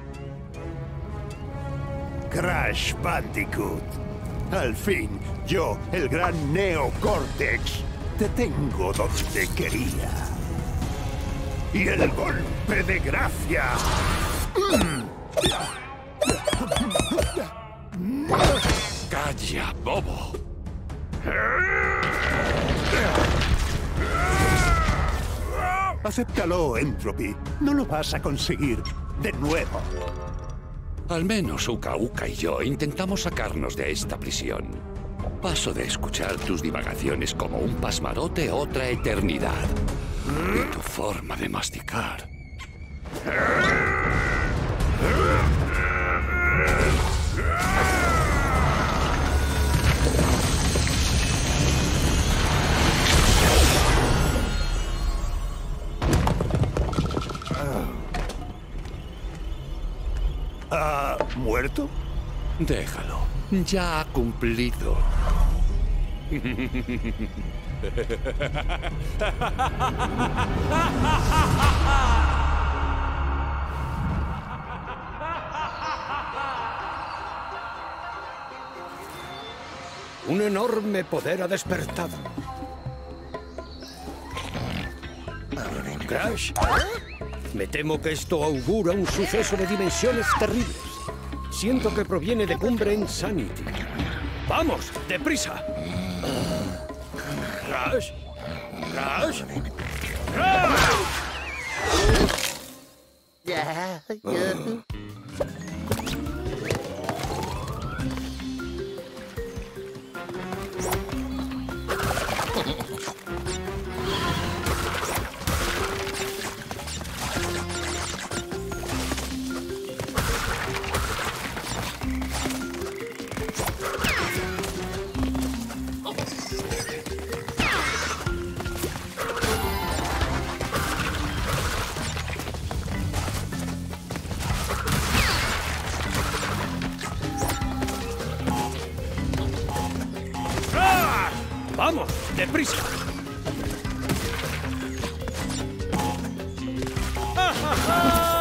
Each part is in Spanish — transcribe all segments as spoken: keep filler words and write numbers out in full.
Crash Bandicoot. Al fin, yo, el gran Neo Cortex, te tengo donde quería. Y el golpe de gracia. ¡Calla, bobo! Acéptalo, Entropy. No lo vas a conseguir de nuevo. Al menos Uka Uka y yo intentamos sacarnos de esta prisión. Paso de escuchar tus divagaciones como un pasmarote otra eternidad. Y tu forma de masticar. ¿Ha muerto? Déjalo. Ya ha cumplido. Un enorme poder ha despertado. Crash, me temo que esto augura un suceso de dimensiones terribles. Siento que proviene de Cumbre Insanity. ¡Vamos, deprisa! Crash, Crash, Crash. Ya, ya. ¡Vamos, deprisa! ¡Ja, ja, ja!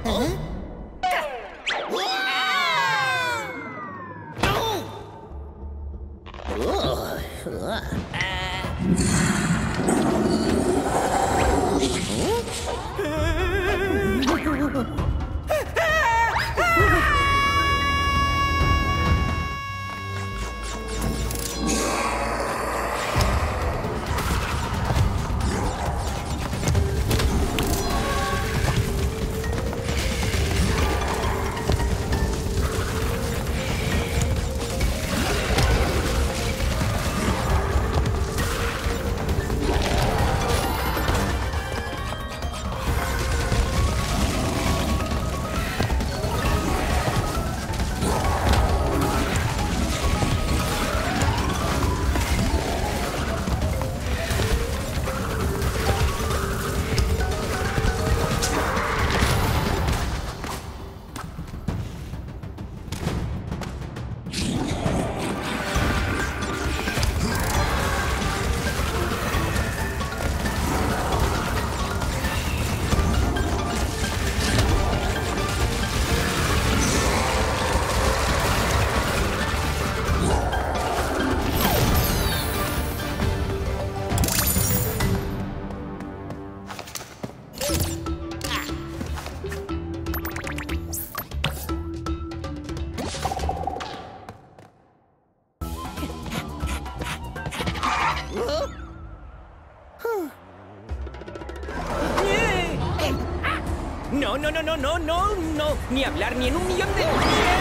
No, no, no, no, no, no, no. Ni hablar ni en un millón de...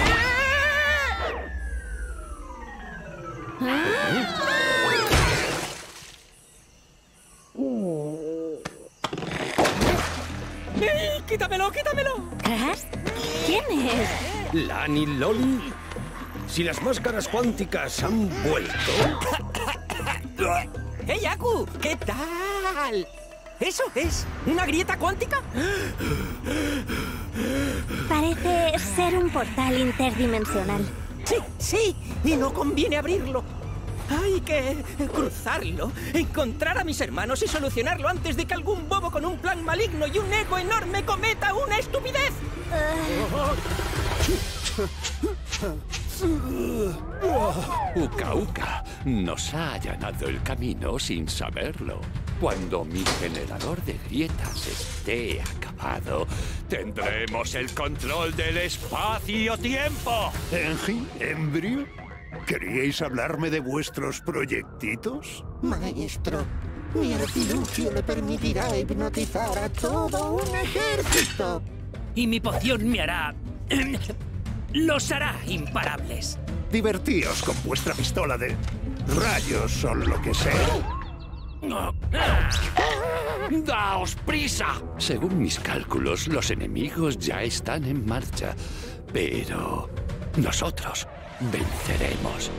¡Ey! ¡Quítamelo, quítamelo! ¿Crash? ¿Quién es? ¿Lani Loli? Si las máscaras cuánticas han vuelto... ¡Hey, Aku! ¿Qué tal? ¿Eso es una grieta cuántica? Parece ser un portal interdimensional. Sí, sí, y no conviene abrirlo. Hay que cruzarlo, encontrar a mis hermanos y solucionarlo antes de que algún bobo con un plan maligno y un ego enorme cometa una estupidez. Uka Uka nos ha allanado el camino sin saberlo. Cuando mi generador de grietas esté acabado, tendremos el control del espacio-tiempo. ¿Engie? ¿Embrio? ¿Queríais hablarme de vuestros proyectitos? Maestro, mi artilugio le permitirá hipnotizar a todo un ejército. Y mi poción me hará... los hará imparables. Divertíos con vuestra pistola de rayos o lo que sea. ¡Daos prisa! Según mis cálculos, los enemigos ya están en marcha. Pero nosotros venceremos.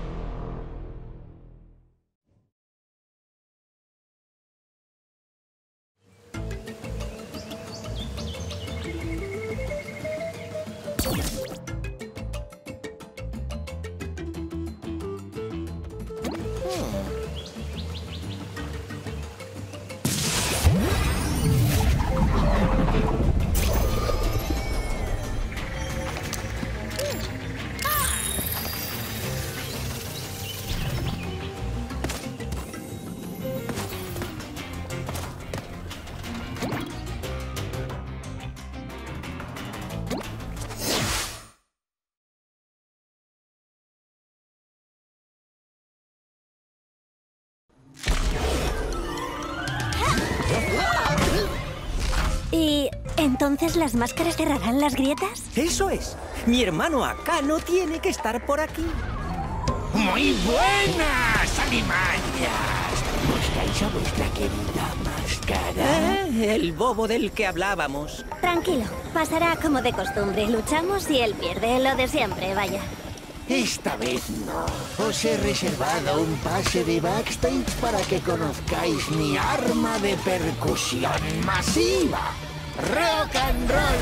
¿Y entonces las máscaras cerrarán las grietas? Eso es. Mi hermano acá no tiene que estar por aquí. ¡Muy buenas, animallas! ¿Buscáis a vuestra querida máscara? Eh, el bobo del que hablábamos. Tranquilo, pasará como de costumbre. Luchamos y él pierde, lo de siempre, vaya. Esta vez no. Os he reservado un pase de backstage para que conozcáis mi arma de percusión masiva. ¡Rock and roll!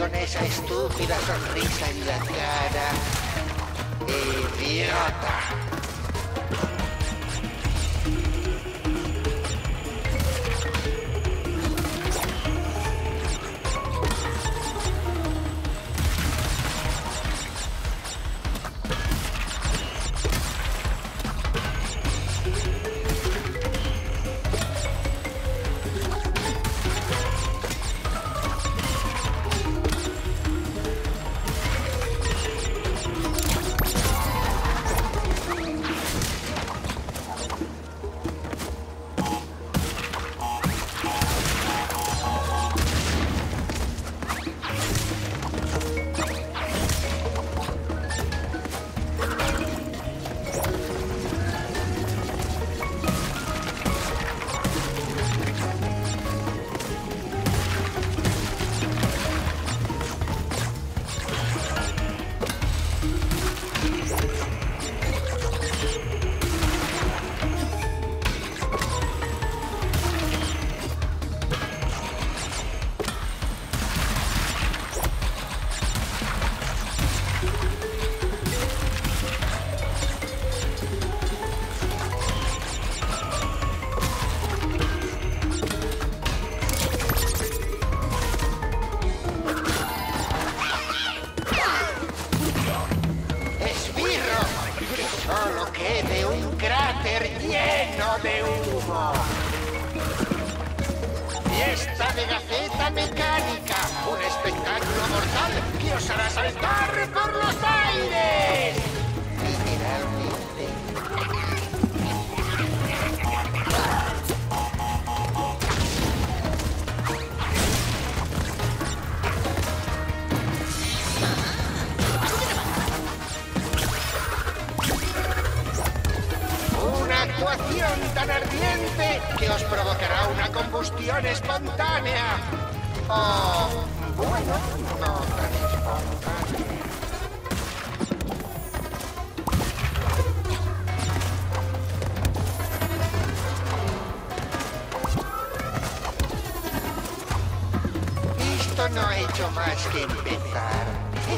con esa estúpida sonrisa en la cara. ¡Idiota! Fiesta de Gaceta Mecánica, un espectáculo mortal que os hará saltar por los aires. Literalmente. Una actuación tan ardiente que os provocará una combustión espontánea. O, bueno, no tan espontánea. Esto no ha hecho más que empezar.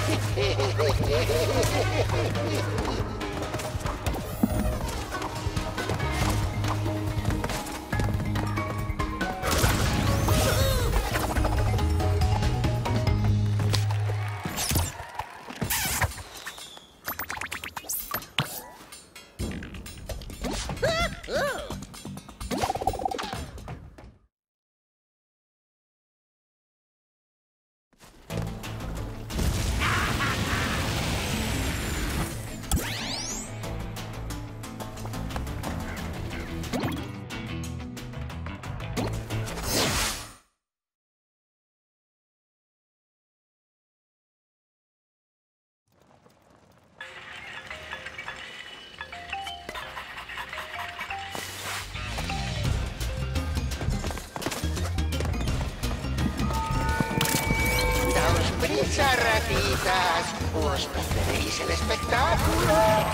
¡Prisa, ratitas! ¿Os perderéis el espectáculo?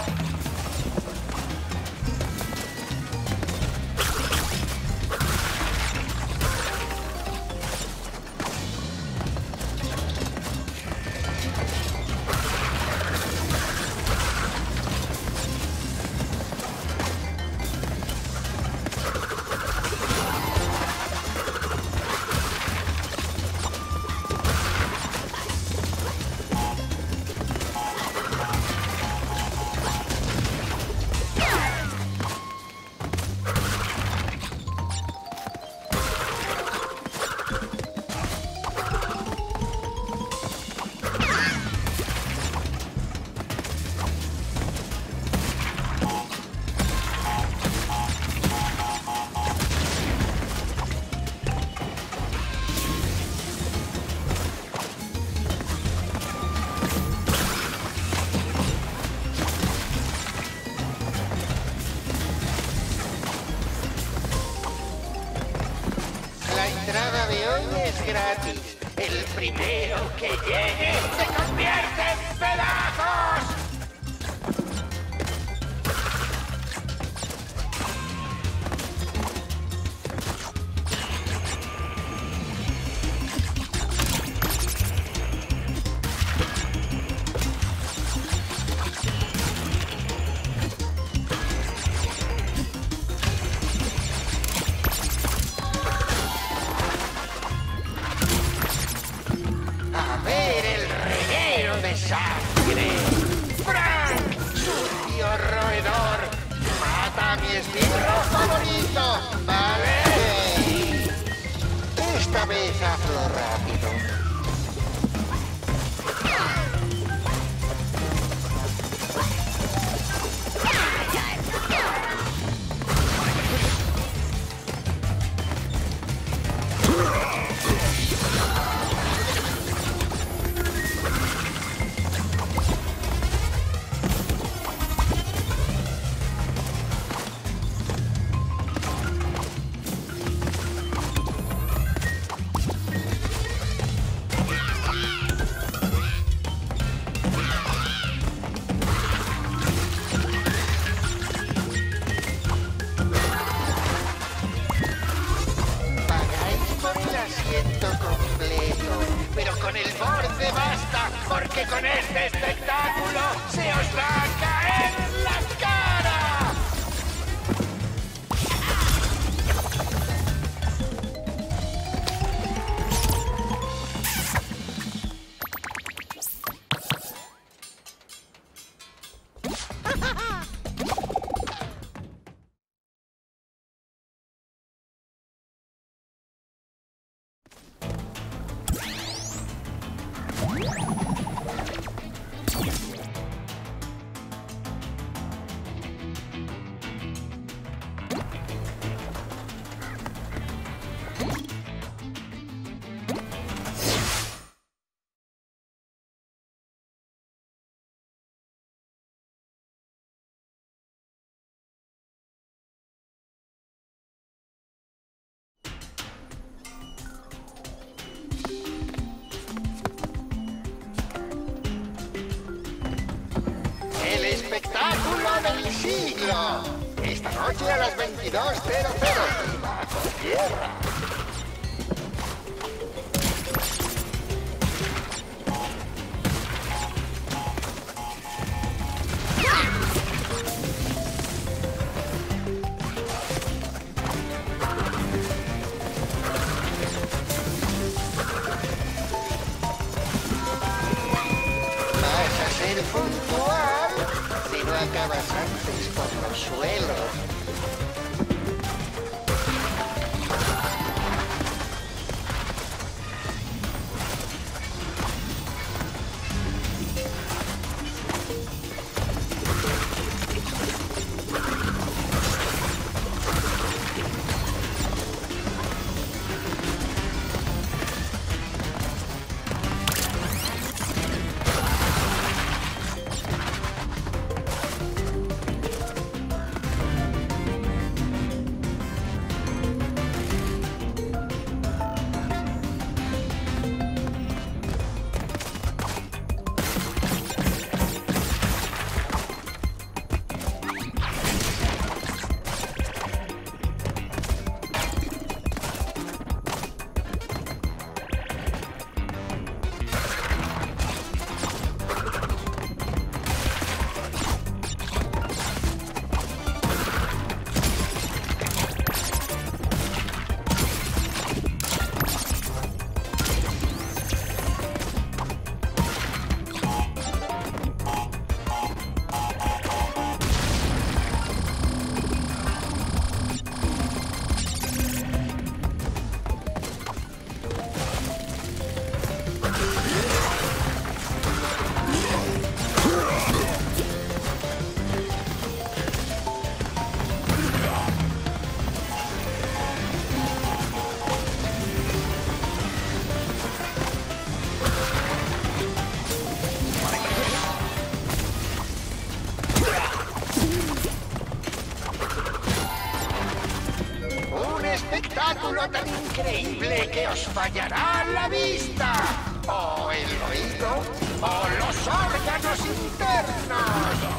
La entrada de hoy es gratis. El primero que llegue se convierte en pedazos. Esta vez hazlo rápido. Porque con este espectáculo se os va a caer la cara. El espectáculo del siglo. Esta noche a las veintidós cero cero. Bajo tierra. Vas a ser puntual si no acabas antes por los suelos. Espectáculo tan increíble que os fallará la vista, o el oído, o los órganos internos.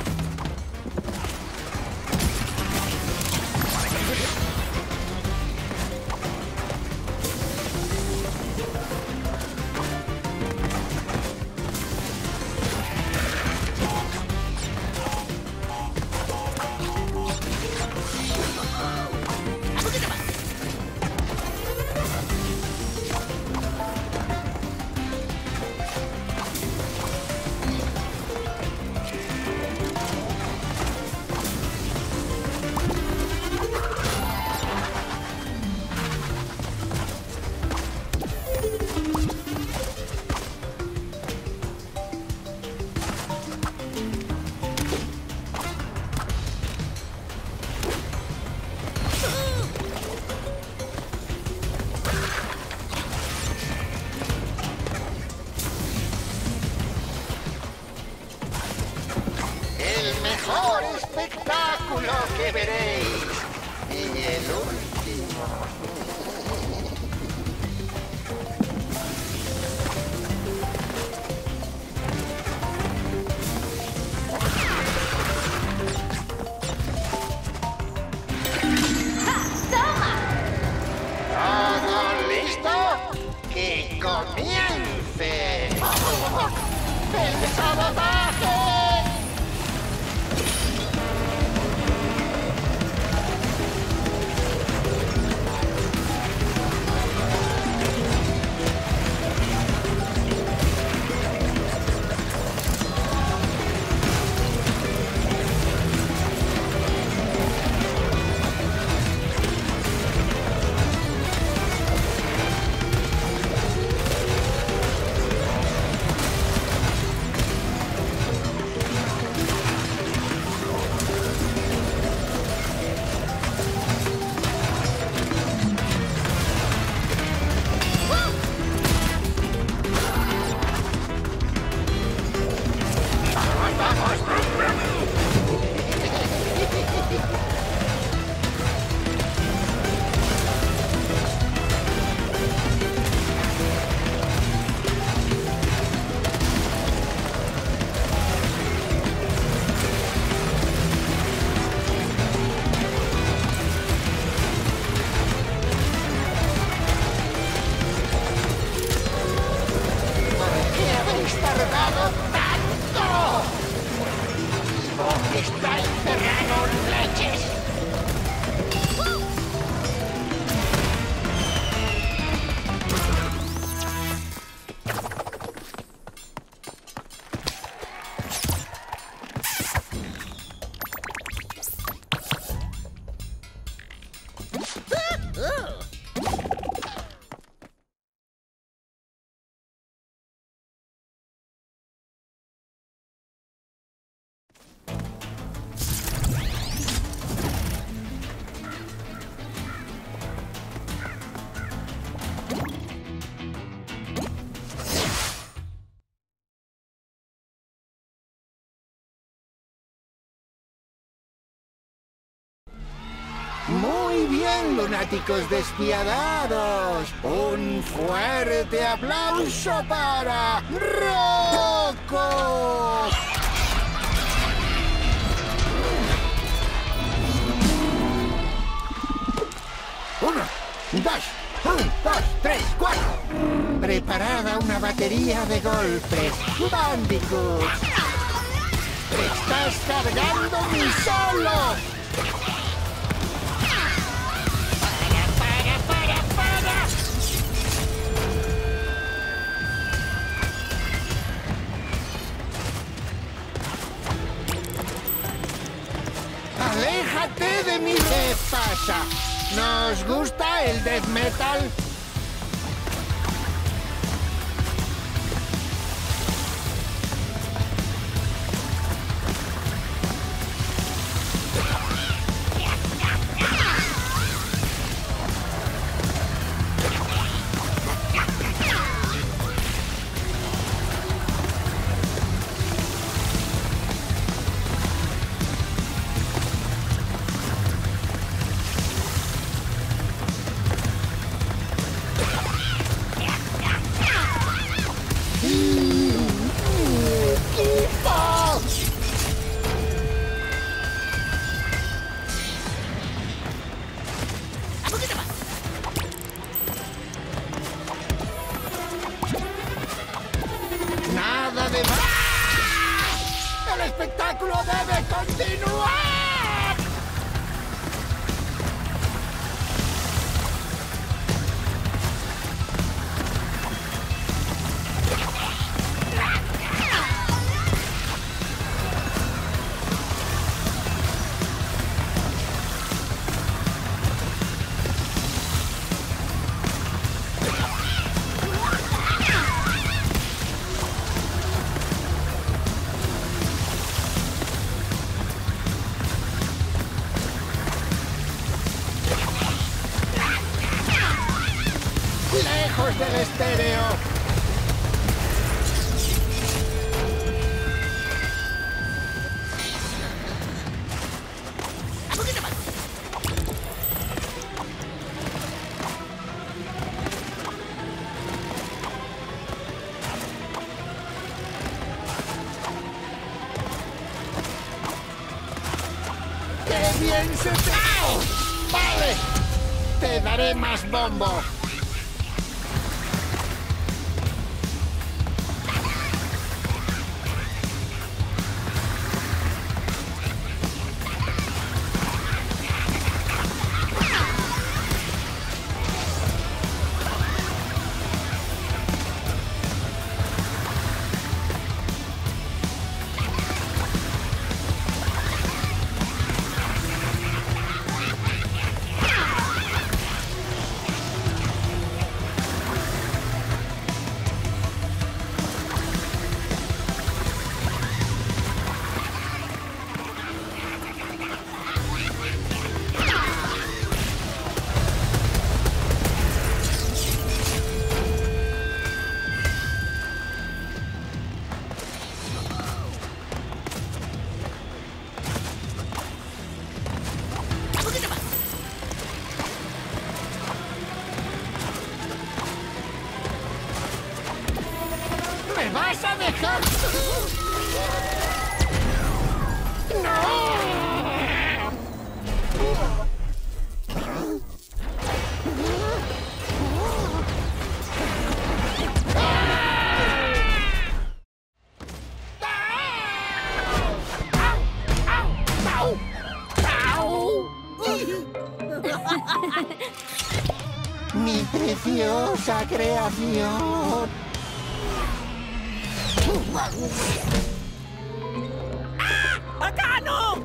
espectáculo que veréis. Y el último. ¿Todo listo? ¡Que comience! ¡El sabotaje! ¡Está encerrado en leches! Muy bien, lunáticos despiadados. Un fuerte aplauso para Rocco. Uno, dos, un, dos, tres, cuatro. Preparada una batería de golpes. Bandicoot. Estás cargando mi solo. ¡Aléjate de mí! ¿Qué pasa? ¿Nos gusta el death metal? ¡Nada de más! ¡El espectáculo debe continuar! ¡Lejos del estéreo! ¡Vénsete! ¡Vale! Te daré más bombo. ¿Me vas a dejar? ¡No! Mi preciosa creación. ¡Ah! ¡Acá no!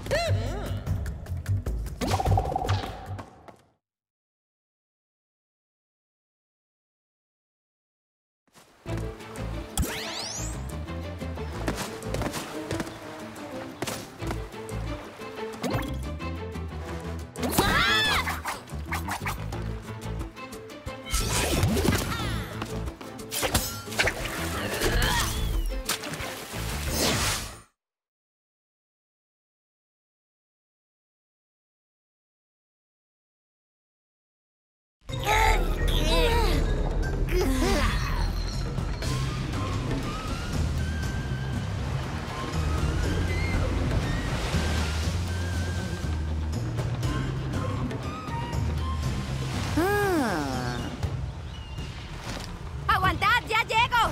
¡Aguantad! ¡Ya llego!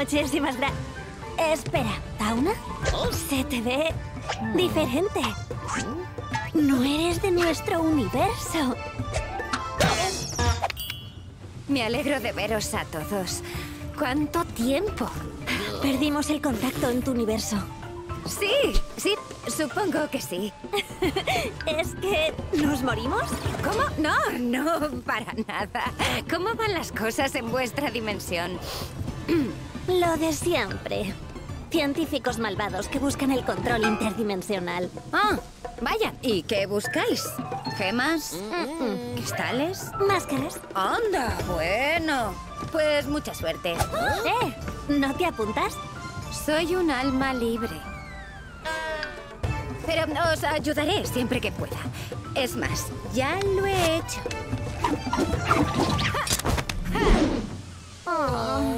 Muchísimas gracias. Espera, ¿Tauna? Se te ve diferente. No eres de nuestro universo. Me alegro de veros a todos. ¿Cuánto tiempo? Perdimos el contacto en tu universo. Sí, sí, supongo que sí. ¿Es que nos morimos? ¿Cómo? No, no, para nada. ¿Cómo van las cosas en vuestra dimensión? Lo de siempre. Científicos malvados que buscan el control interdimensional. Ah, vaya. ¿Y qué buscáis? ¿Gemas? Mm-mm. ¿Cristales? Máscaras. ¡Anda! Bueno, pues mucha suerte. ¿Eh? ¿No te apuntas? Soy un alma libre. Pero os ayudaré siempre que pueda. Es más, ya lo he hecho. Oh.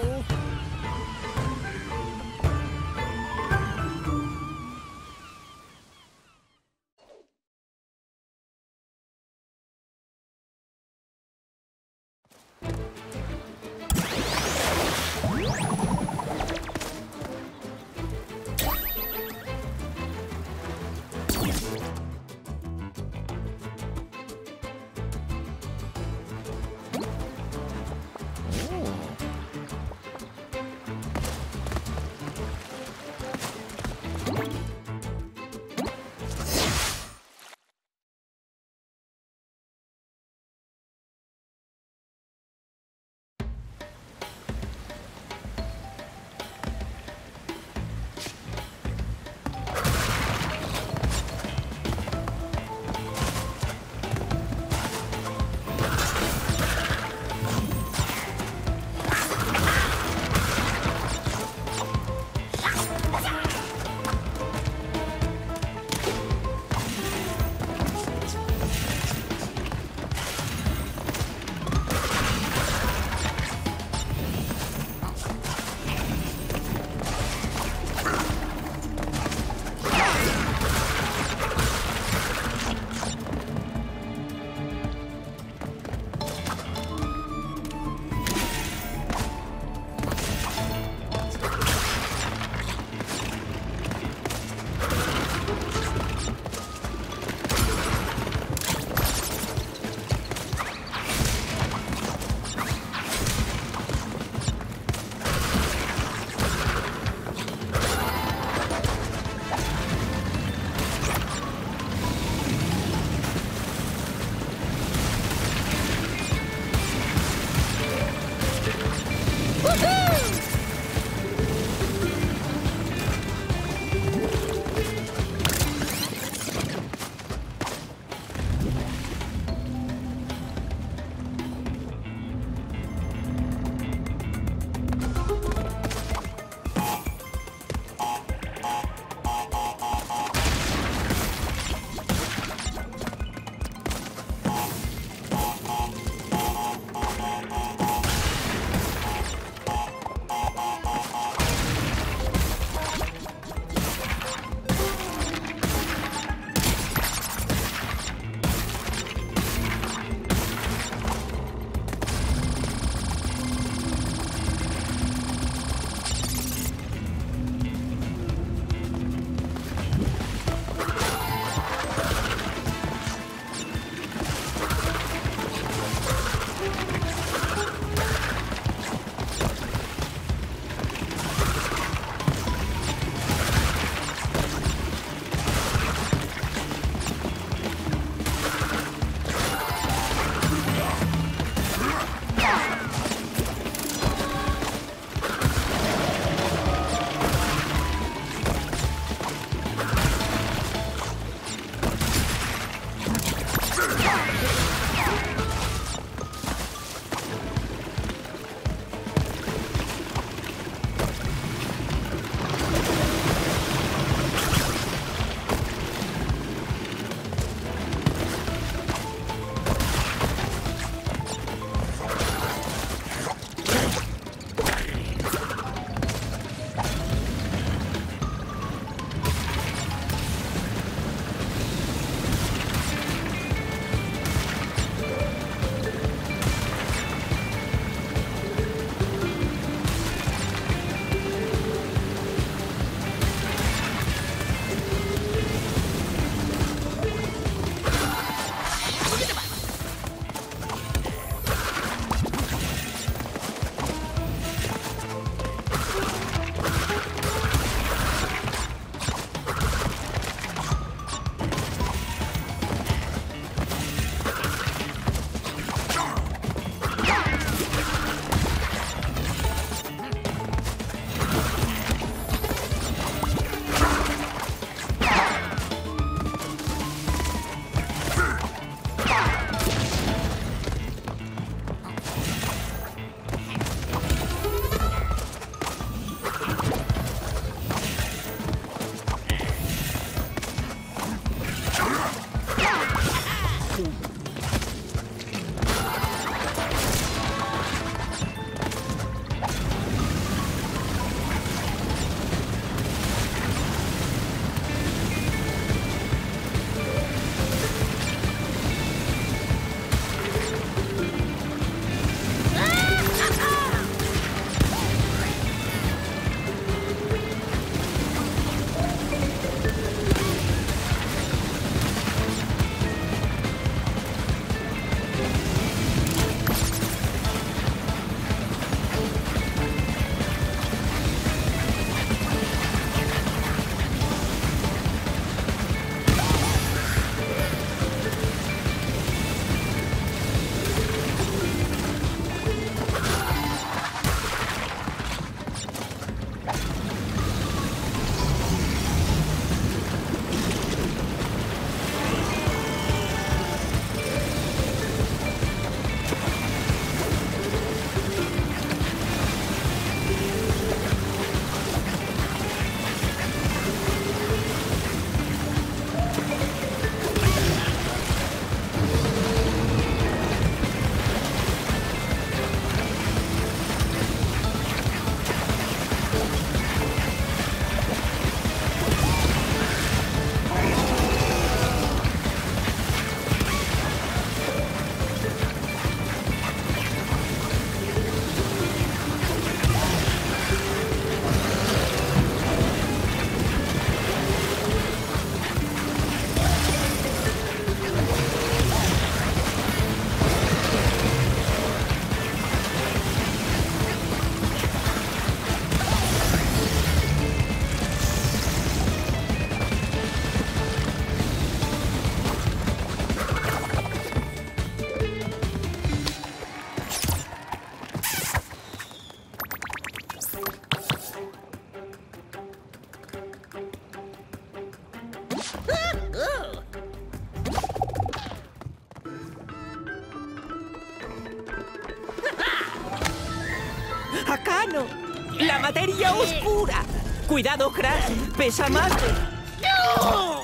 ¡La materia oscura! ¡Cuidado, Crash! ¡Pesa más! ¡No!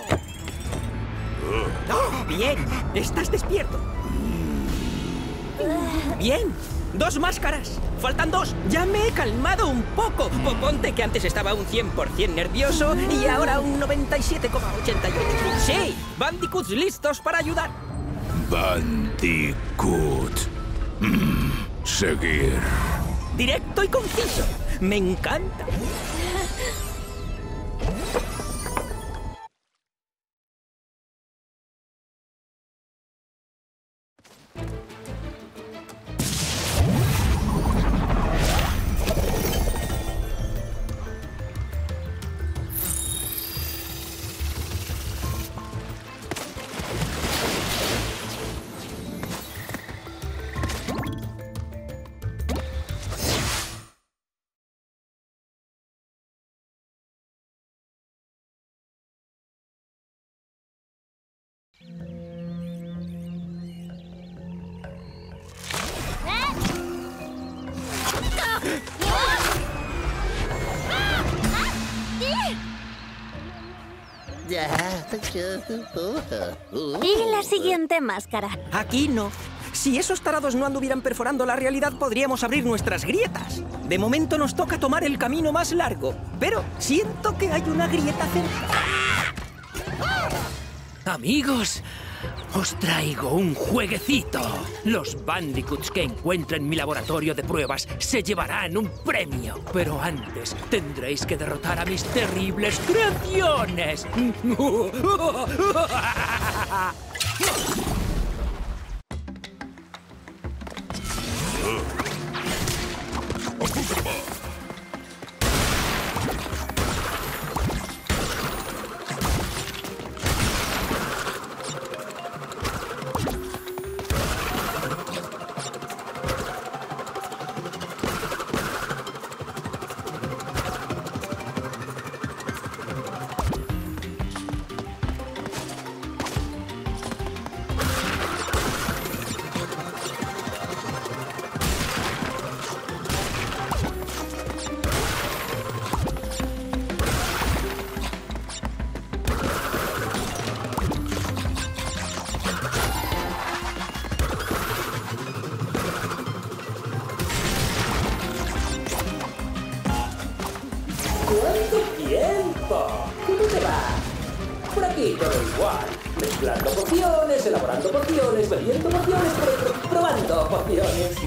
Oh, bien, estás despierto. Bien, dos máscaras. Faltan dos. Ya me he calmado un poco. Ponte que antes estaba un cien por cien nervioso y ahora un noventa y siete coma ochenta y ocho. Sí, Bandicoots listos para ayudar. Bandicoot. Mm, seguir. Directo y conciso. Me encanta. Y la siguiente máscara. Aquí no. Si esos tarados no anduvieran perforando la realidad, podríamos abrir nuestras grietas. De momento nos toca tomar el camino más largo, pero siento que hay una grieta cerca. Amigos, os traigo un jueguecito. Los Bandicoots que encuentren en mi laboratorio de pruebas se llevarán un premio. Pero antes tendréis que derrotar a mis terribles creaciones. ¿Cuánto tiempo? ¿Cómo te va? Por aquí todo igual. Mezclando pociones, elaborando pociones, bebiendo pociones, pro pro probando pociones.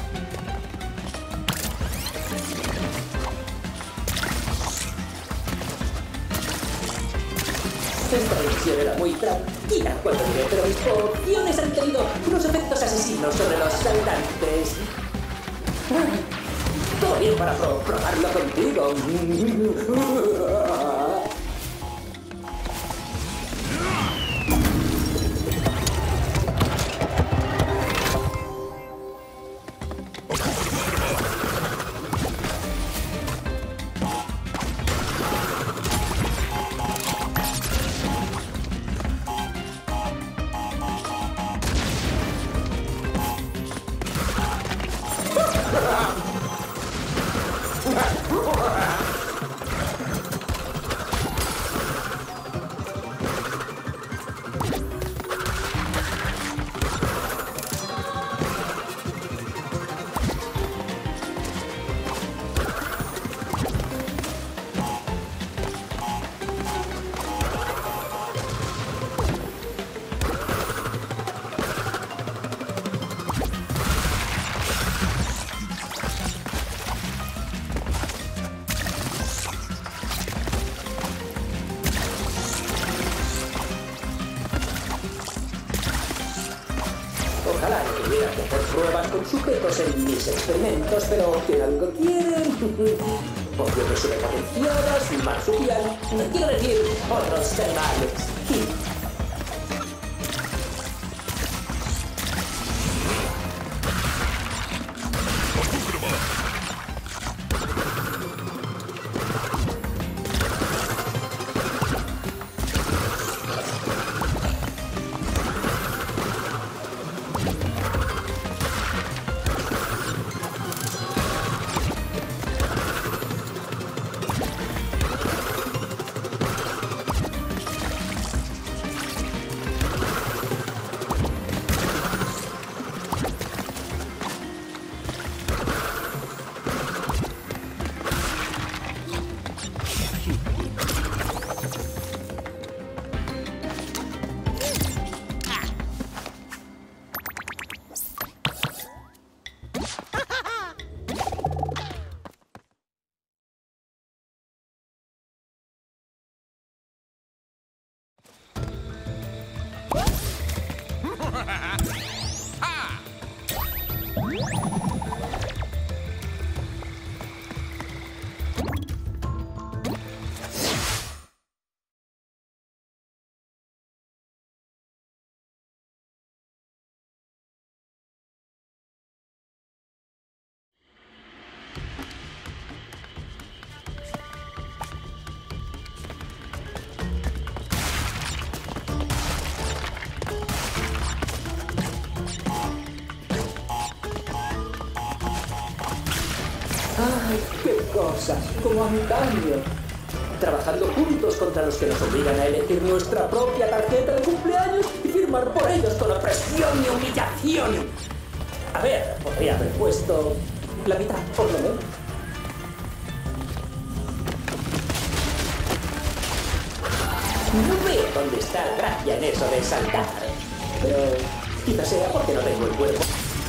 Esta lección era muy tranquila cuando llegué, pero mis pociones han tenido unos efectos asesinos sobre los habitantes. Todo bien para pro probarlo contigo. Ojalá no tuviera que hacer pruebas con sujetos en mis experimentos, pero que algo quieren. Pociones superpotenciadas, marsupial, quiero decir, otros animales. ¡Ay, qué cosas! Como antaño. Trabajando juntos contra los que nos obligan a elegir nuestra propia tarjeta de cumpleaños y firmar por ellos con opresión y humillación. A ver, podría haber puesto la mitad, por lo menos. No veo dónde está la gracia en eso de saltar. Pero quizás sea porque no tengo el cuerpo.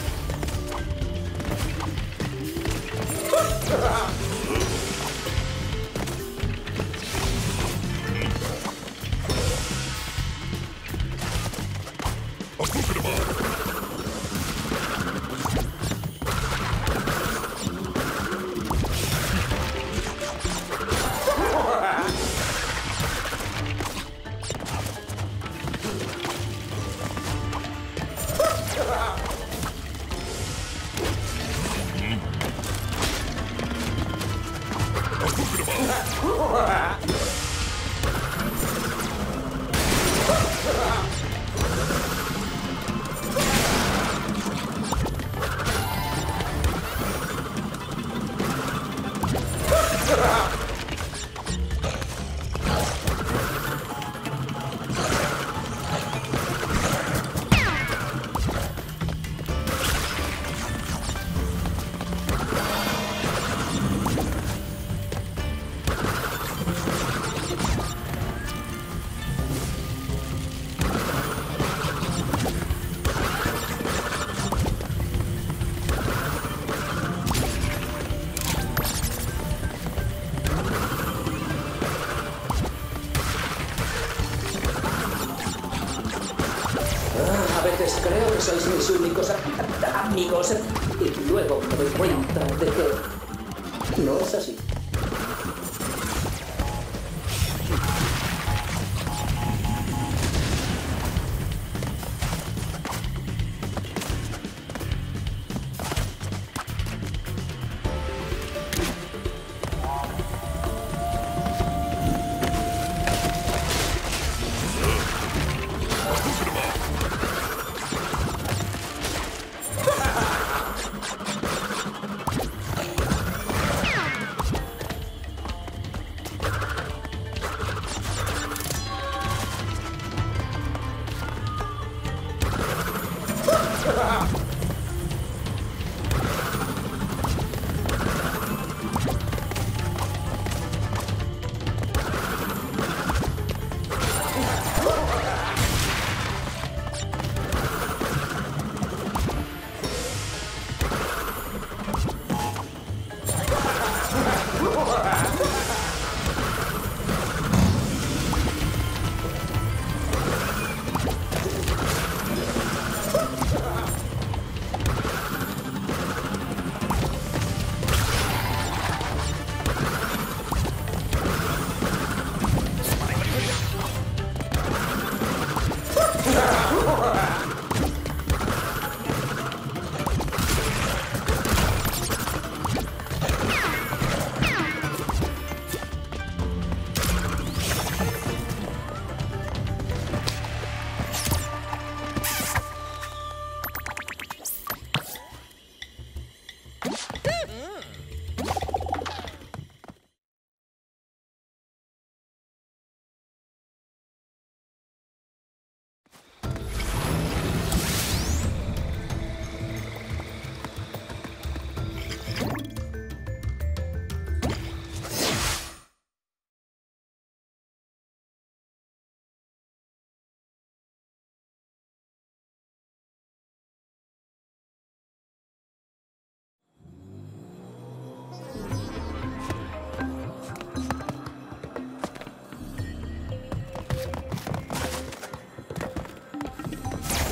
Creo que sois mis únicos amigos y luego me doy cuenta de que no es así.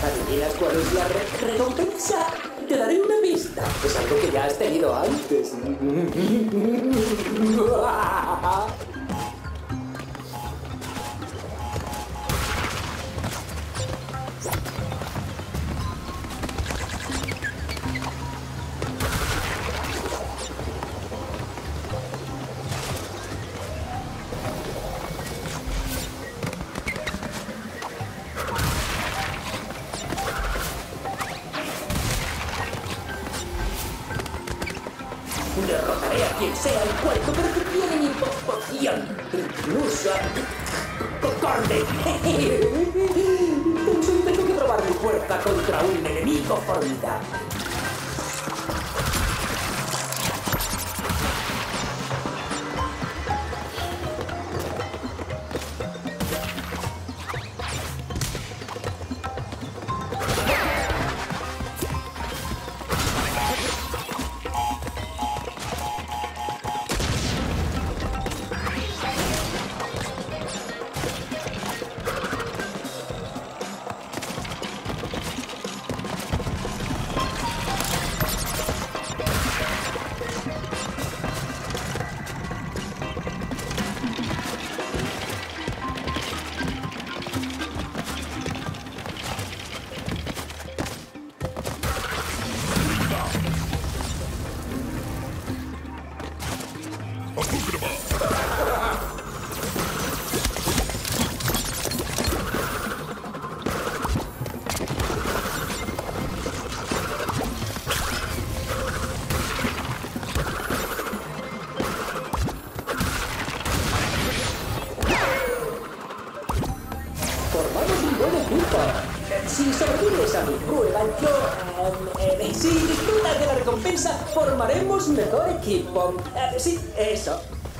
¿Adivinas cuál es la re- recompensa? Te daré una pista. Es algo que ya has tenido antes. Derrotaré a quien sea el cuarto, pero que tiene mi poción. Incluso a... ¡Corde! Entonces tengo que probar mi fuerza contra un enemigo formidable. Si sobrevives a mi prueba, yo... Eh, eh, si disfrutas de la recompensa, formaremos mejor equipo. Eh, sí, eso.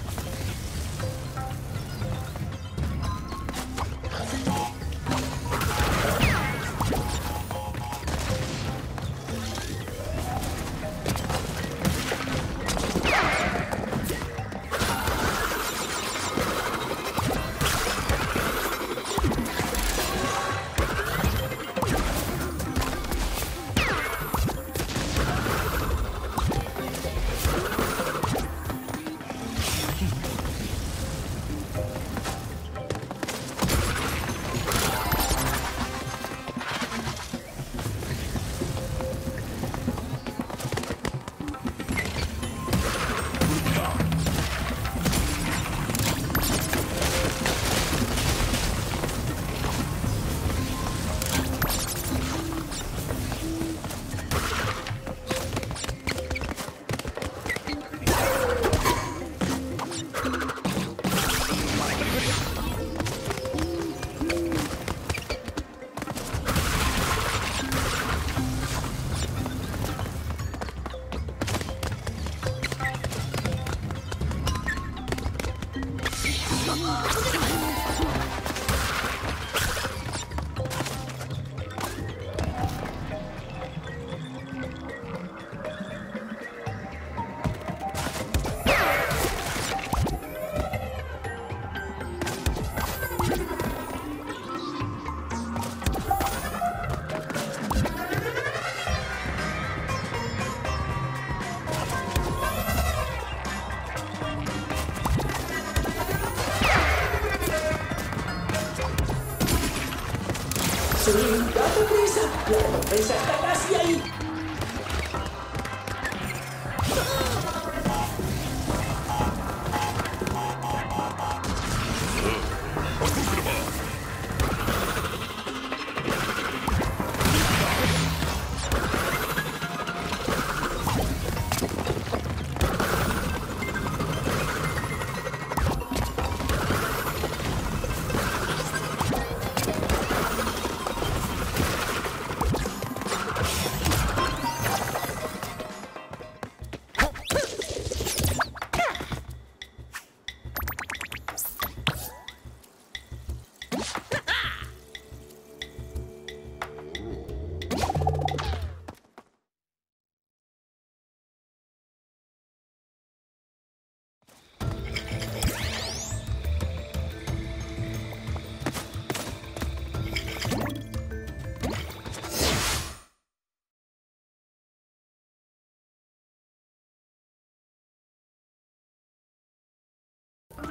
¡Sí, date prisa! ¡La recompensa está casi ahí!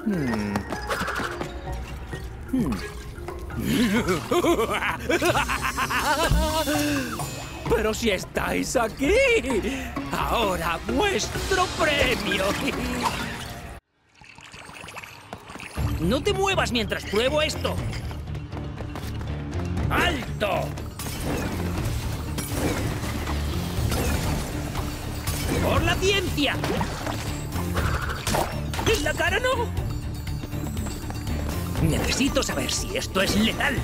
Hmm. Hmm. ¡Pero si estáis aquí! ¡Ahora vuestro premio! ¡No te muevas mientras pruebo esto! ¡Alto! ¡Por la ciencia! ¡En la cara no! Necesito saber si esto es letal.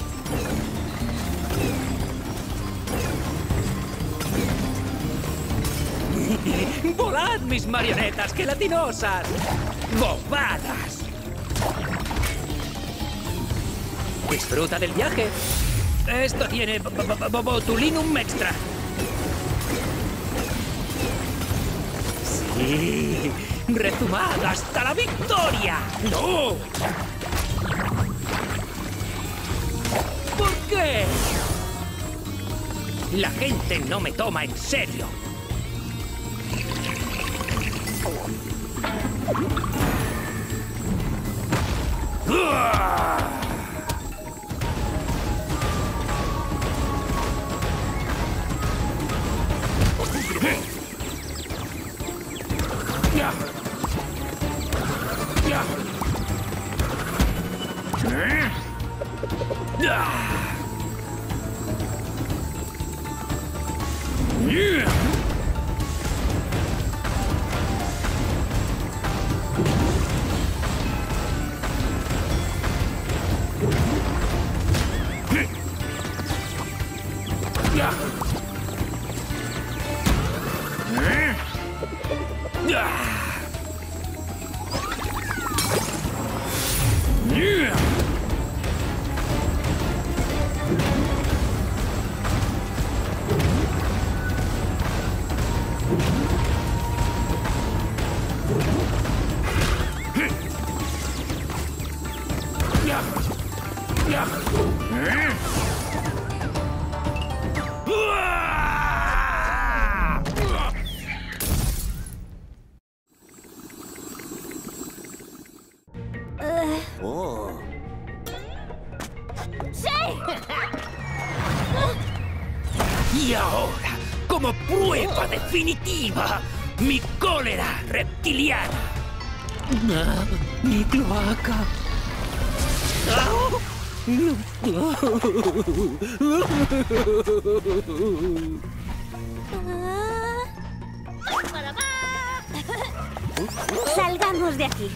¡Volad, mis marionetas gelatinosas! ¡Bobadas! Disfruta del viaje. Esto tiene botulinum extra. Sí, rezumad hasta la victoria. ¡No! ¿Por qué? La gente no me toma en serio. Uh. ¡Sí! Y ahora, como prueba definitiva, mi cólera reptiliana. Ah, mi cloaca. Salgamos de aquí.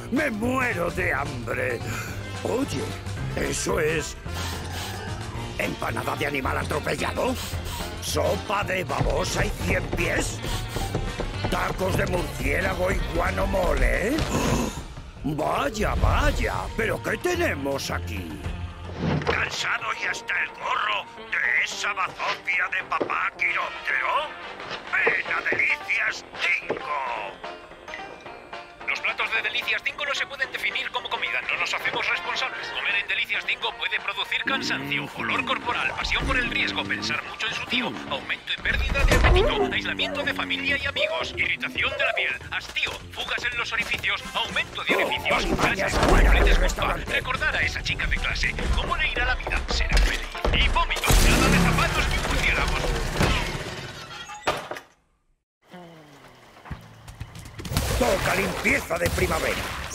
Me muero de hambre. Oye, ¿eso es empanada de animal atropellado? ¿Sopa de babosa y cien pies? ¿Tacos de murciélago y guano mole? Vaya, vaya, ¿pero qué tenemos aquí? ¿Cansado y hasta el gorro de esa bazofia de papá quiróptero? ¡Ven a Delicias Dingo! Los platos de Delicias Dingo no se pueden definir como comida, no nos hacemos responsables. Comer en Delicias Dingo puede producir cansancio, olor corporal, pasión por el riesgo, pensar mucho en su tío, aumento y pérdida de apetito, aislamiento de familia y amigos, irritación de la piel, hastío, fugas en los orificios, aumento de orificios, grasas, completes culpa, recordar a esa chica de clase, cómo le irá la vida, será feliz. Y vómito, nada de zapatos ni murciélagos. Toca limpieza de primavera.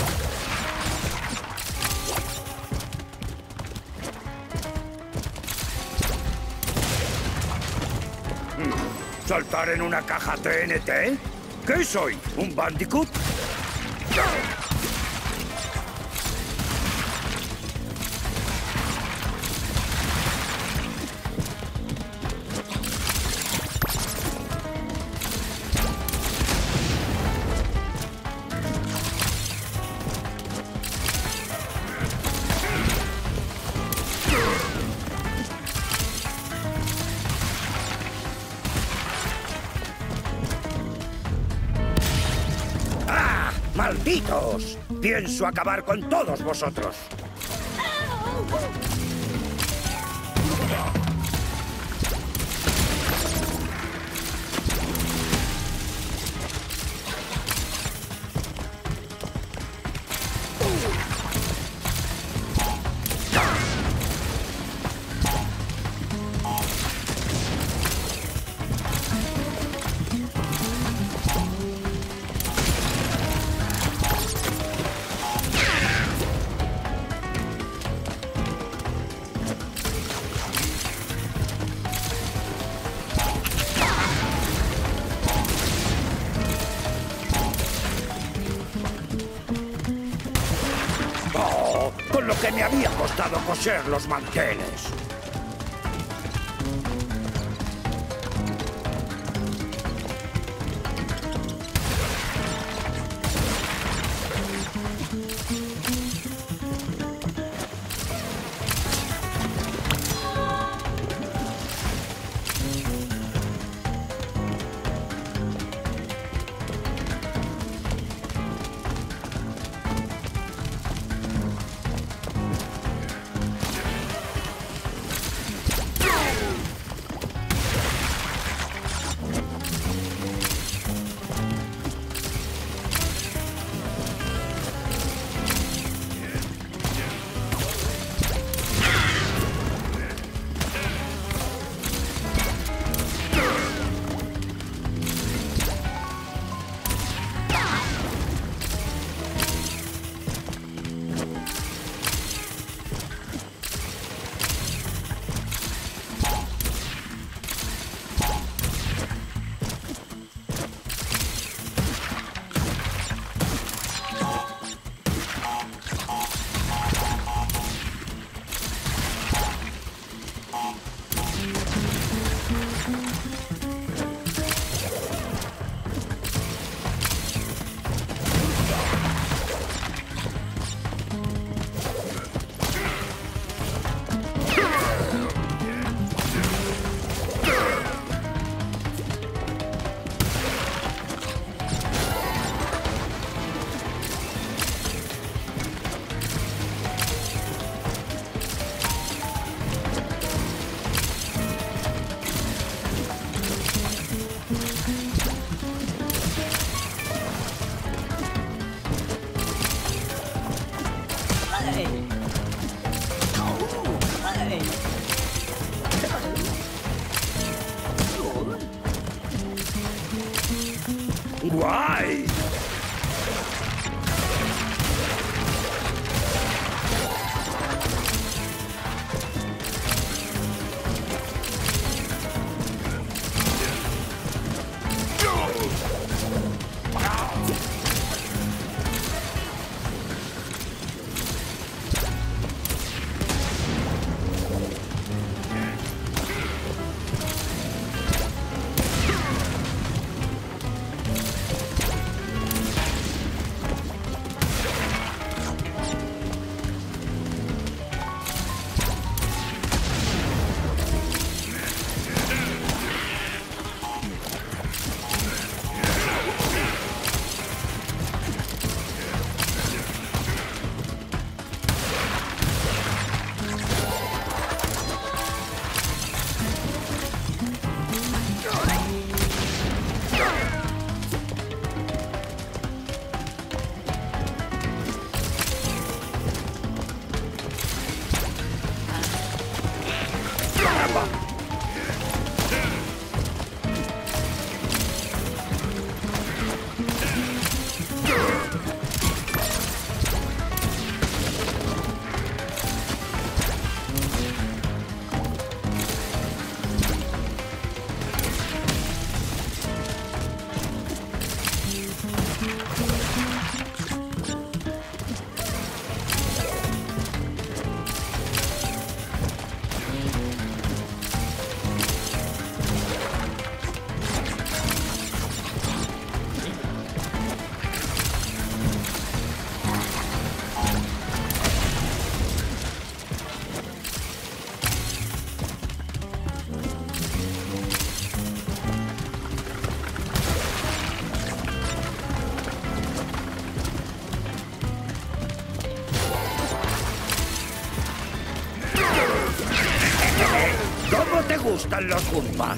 ¿Saltar en una caja T N T? ¿Qué soy? ¿Un Bandicoot? ¡Malditos! Pienso acabar con todos vosotros. Con lo que me había costado coser los manteles. ¡Caramba! ¿Cómo te gustan los Gumpas?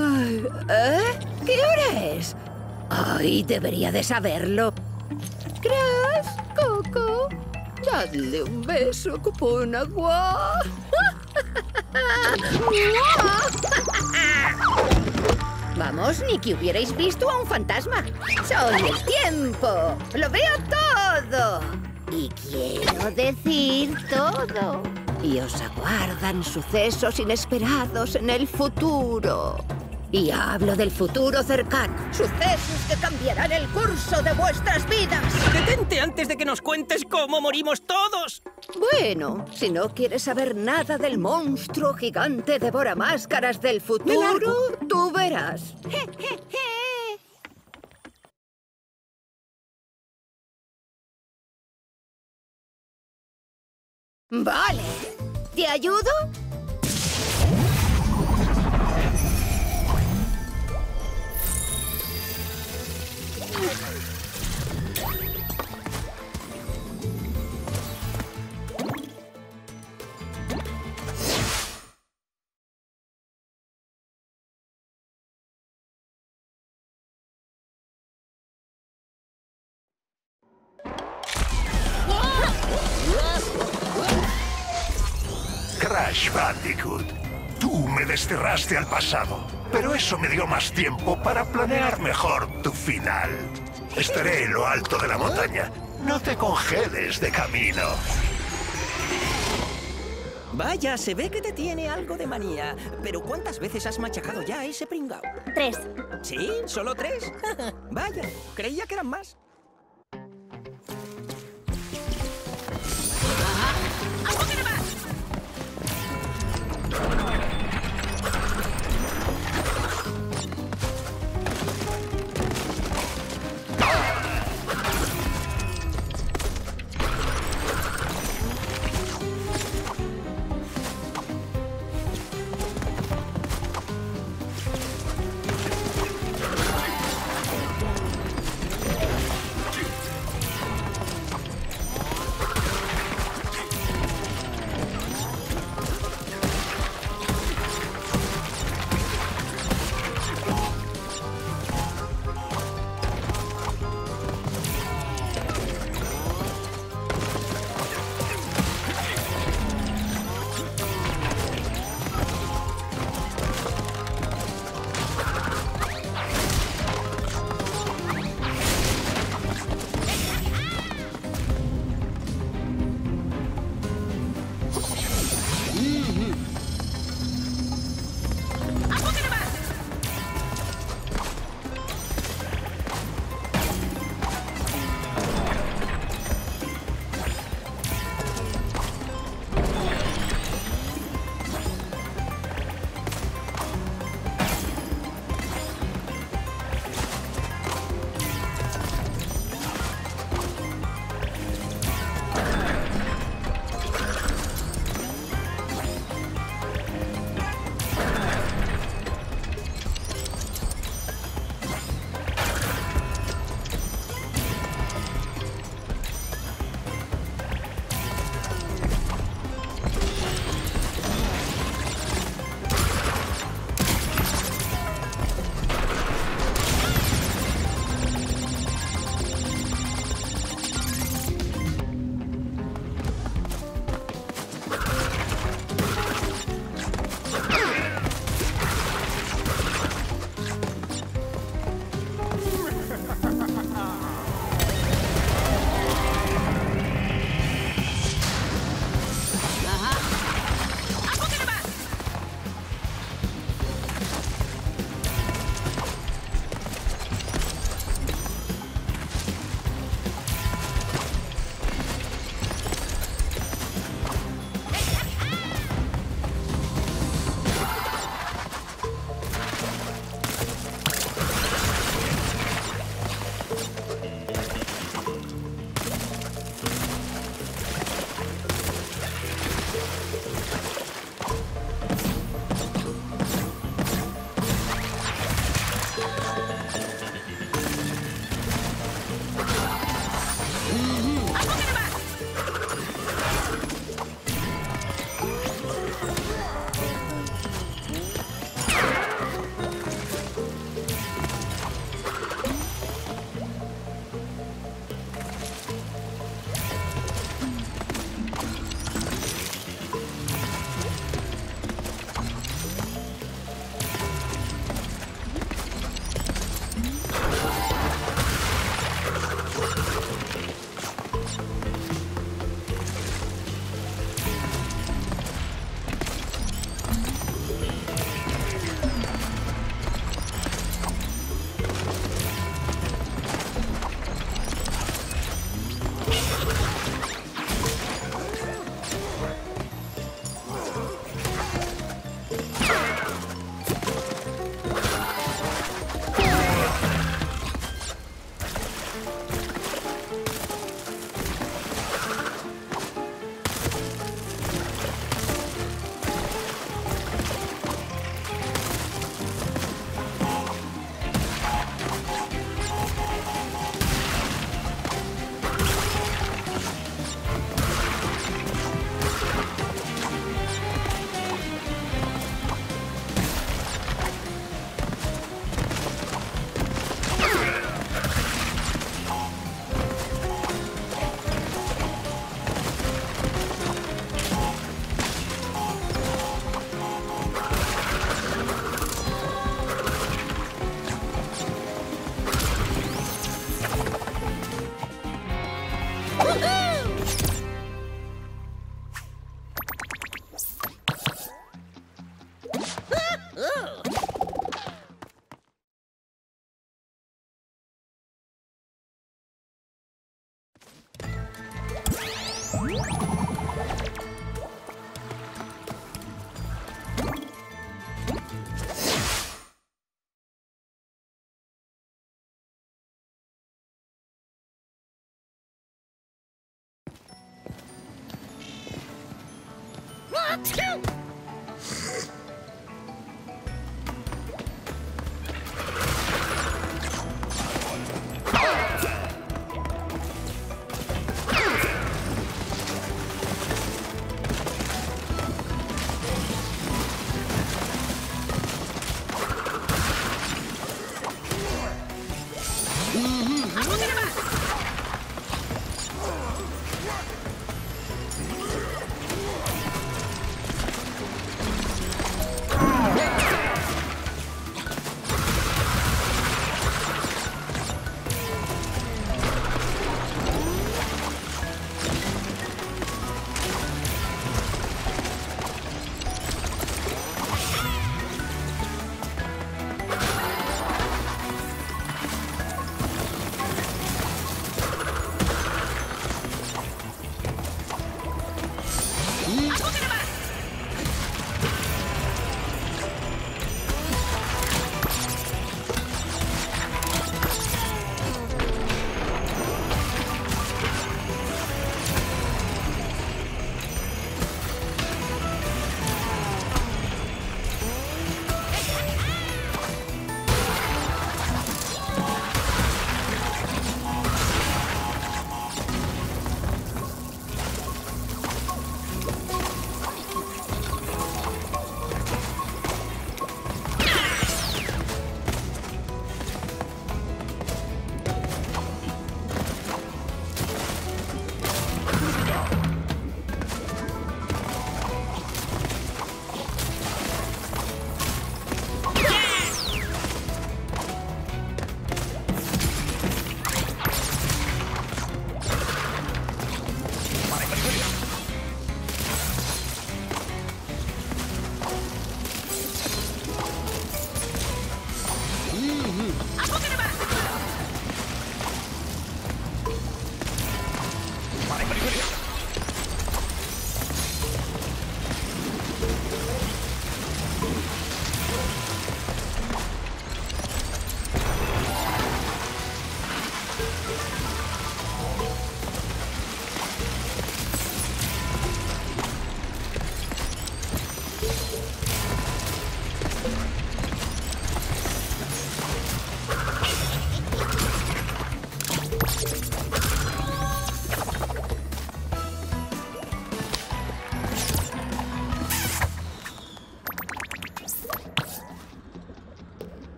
Ay, ¿eh? ¿Qué hora es? Ay, debería de saberlo. Crash, Coco, dadle un beso, cupona, guau. Vamos, ni que hubierais visto a un fantasma. Soy el tiempo. Lo veo todo. Y quiero decir todo. Y os aguardan sucesos inesperados en el futuro. Y hablo del futuro cercano. Sucesos que cambiarán el curso de vuestras vidas. ¡Detente antes de que nos cuentes cómo morimos todos! Bueno, si no quieres saber nada del monstruo gigante devora máscaras del futuro, tú verás. Vale. ¿Te ayudo? Crash Bandicoot, tú me desterraste al pasado, pero eso me dio más tiempo para planear mejor tu final. Estaré en lo alto de la montaña. No te congeles de camino. Vaya, se ve que te tiene algo de manía. Pero ¿cuántas veces has machacado ya a ese pringao? Tres. ¿Sí? ¿Solo tres? Vaya, creía que eran más.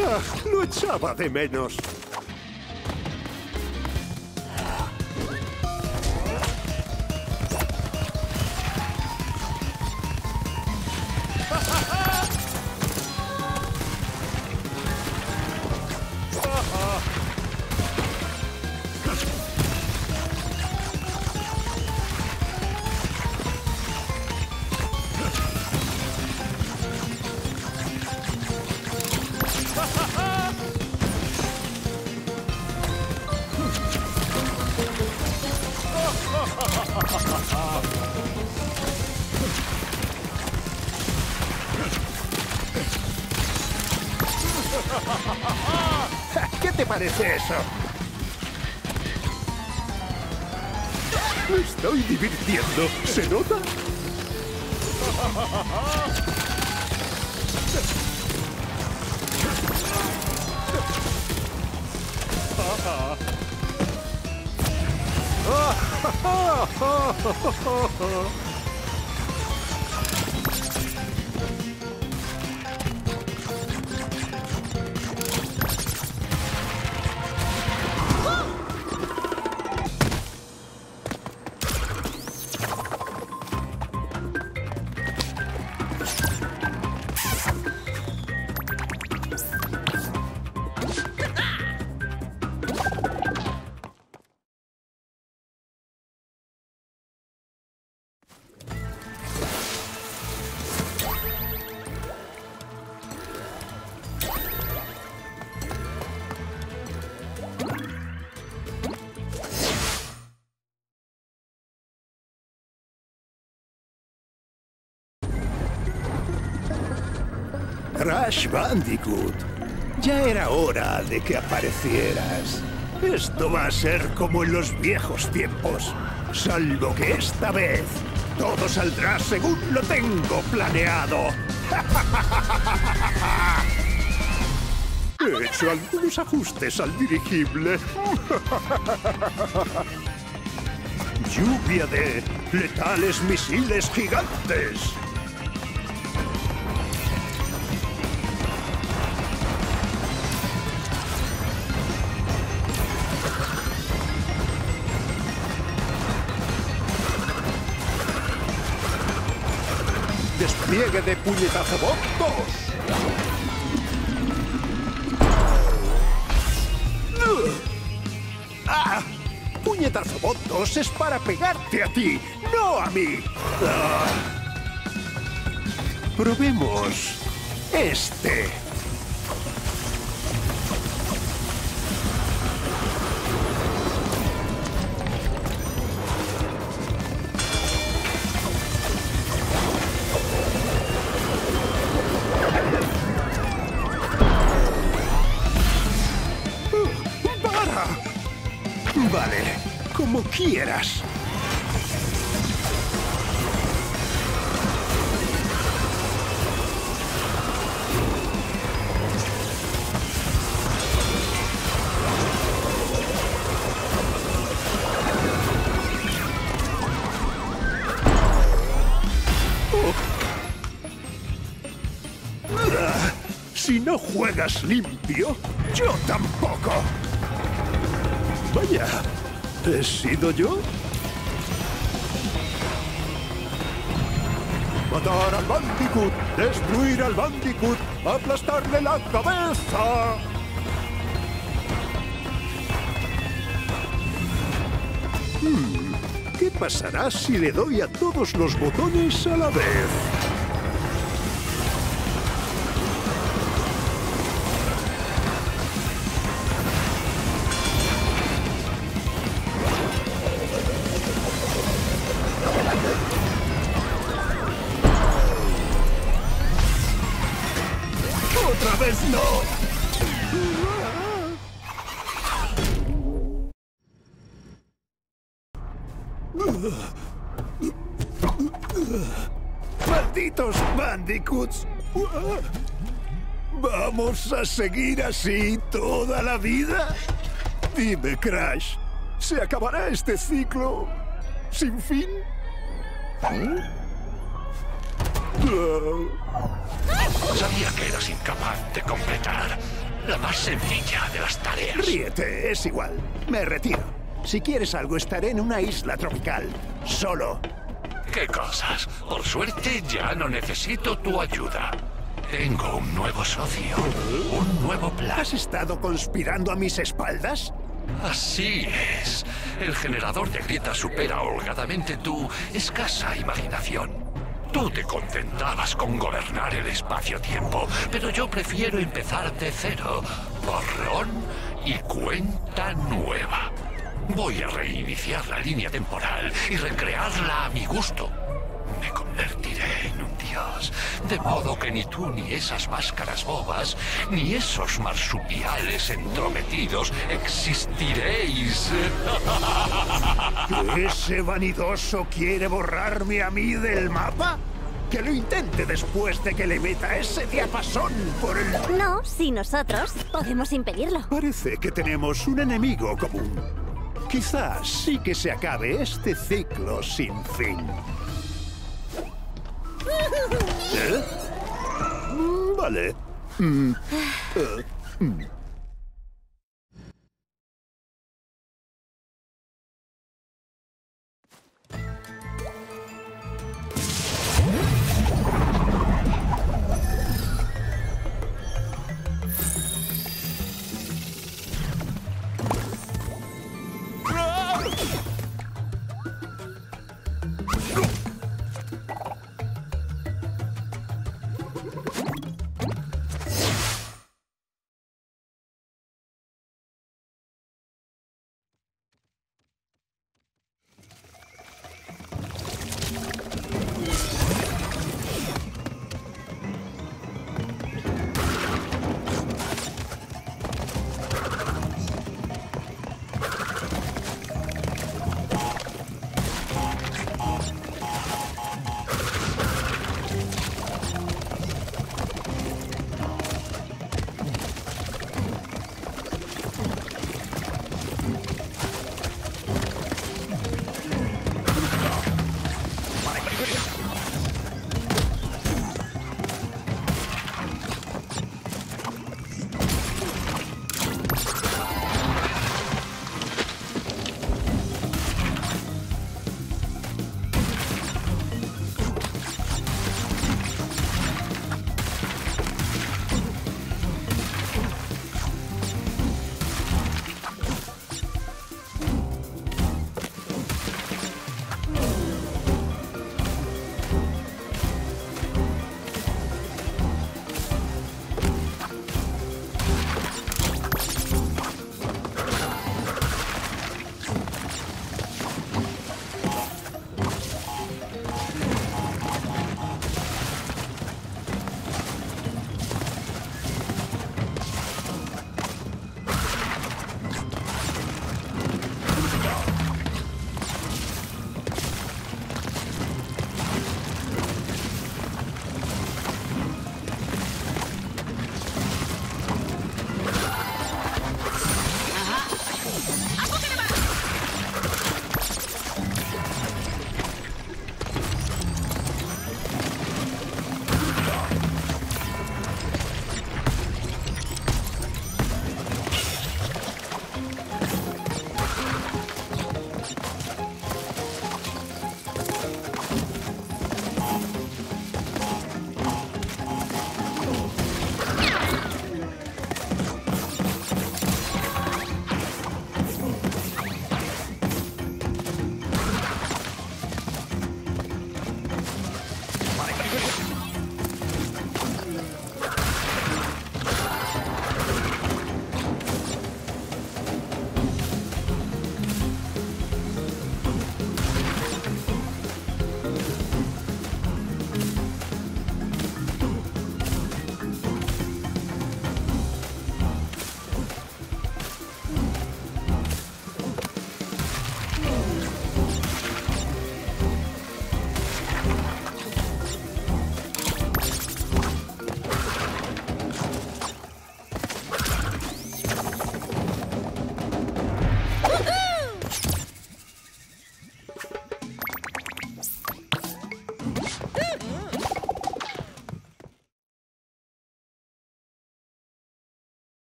Ah, lo echaba de menos. ¿Qué te parece eso? Me estoy divirtiendo. ¿Se nota? Crash Bandicoot, ya era hora de que aparecieras. Esto va a ser como en los viejos tiempos, salvo que esta vez todo saldrá según lo tengo planeado. He hecho algunos ajustes al dirigible. Lluvia de letales misiles gigantes. Despliegue de puñetazobot dos. ¡Ah! Puñetazobot dos es para pegarte a ti, no a mí. Ah. Probemos este. Vale, como quieras. Oh. Ah, si no juegas limpio, yo tampoco. Vaya, ¿he sido yo? Matar al Bandicoot, destruir al Bandicoot, aplastarle la cabeza. Hmm, ¿qué pasará si le doy a todos los botones a la vez? ¡Otra vez no! ¡Malditos Bandicoots! ¿Vamos a seguir así toda la vida? Dime, Crash, ¿se acabará este ciclo sin fin? ¿Eh? Sabía que eras incapaz de completar La más sencilla de las tareas. Ríete, es igual. Me retiro. Si quieres algo, estaré en una isla tropical. Solo. ¿Qué cosas? Por suerte ya no necesito tu ayuda. Tengo un nuevo socio, un nuevo plan. ¿Has estado conspirando a mis espaldas? Así es. El generador de grietas supera holgadamente tu escasa imaginación. Tú te contentabas con gobernar el espacio-tiempo, pero yo prefiero empezar de cero, borrón y cuenta nueva. Voy a reiniciar la línea temporal y recrearla a mi gusto. Me convertiré en un dios, de modo que ni tú ni esas máscaras bobas, ni esos marsupiales entrometidos existiréis. ¿Ese vanidoso quiere borrarme a mí del mapa? Que lo intente después de que le meta ese diapasón por el... No, si nosotros podemos impedirlo. Parece que tenemos un enemigo común. Quizás sí que se acabe este ciclo sin fin. ¿Eh? Mm, Vale. Mm, eh, mm.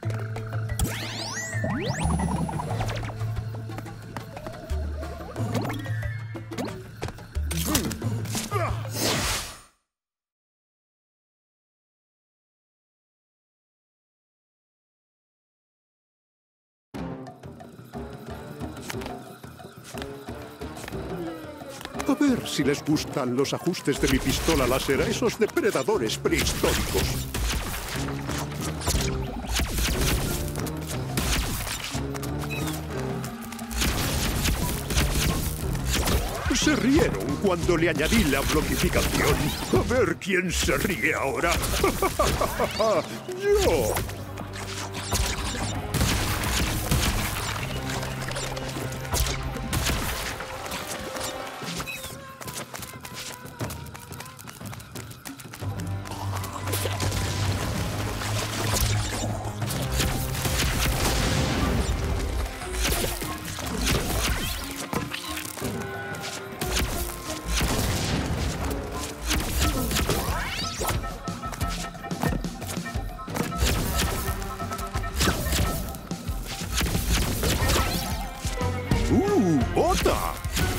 A ver si les gustan los ajustes de mi pistola láser a esos depredadores prehistóricos. Se rieron cuando le añadí la bloquificación. A ver quién se ríe ahora. ¡Yo! ¡Uh! ¡Bota!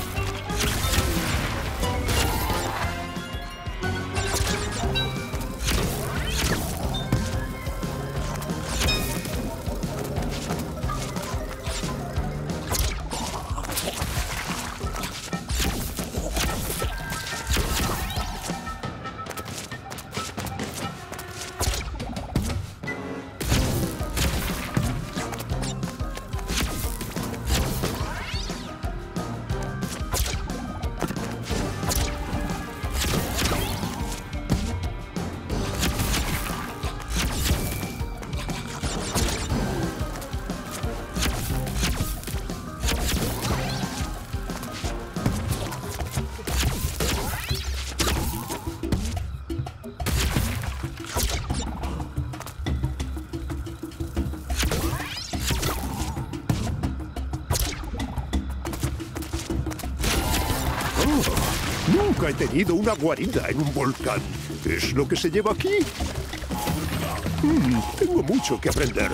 Nunca he tenido una guarida en un volcán. ¿Es lo que se lleva aquí? Mm, tengo mucho que aprender.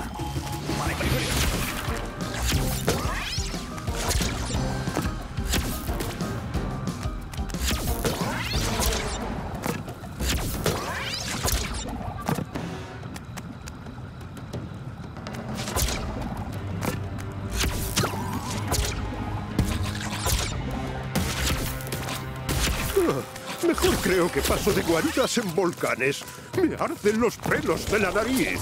Mejor creo que paso de guaridas en volcanes. Me arden los pelos de la nariz.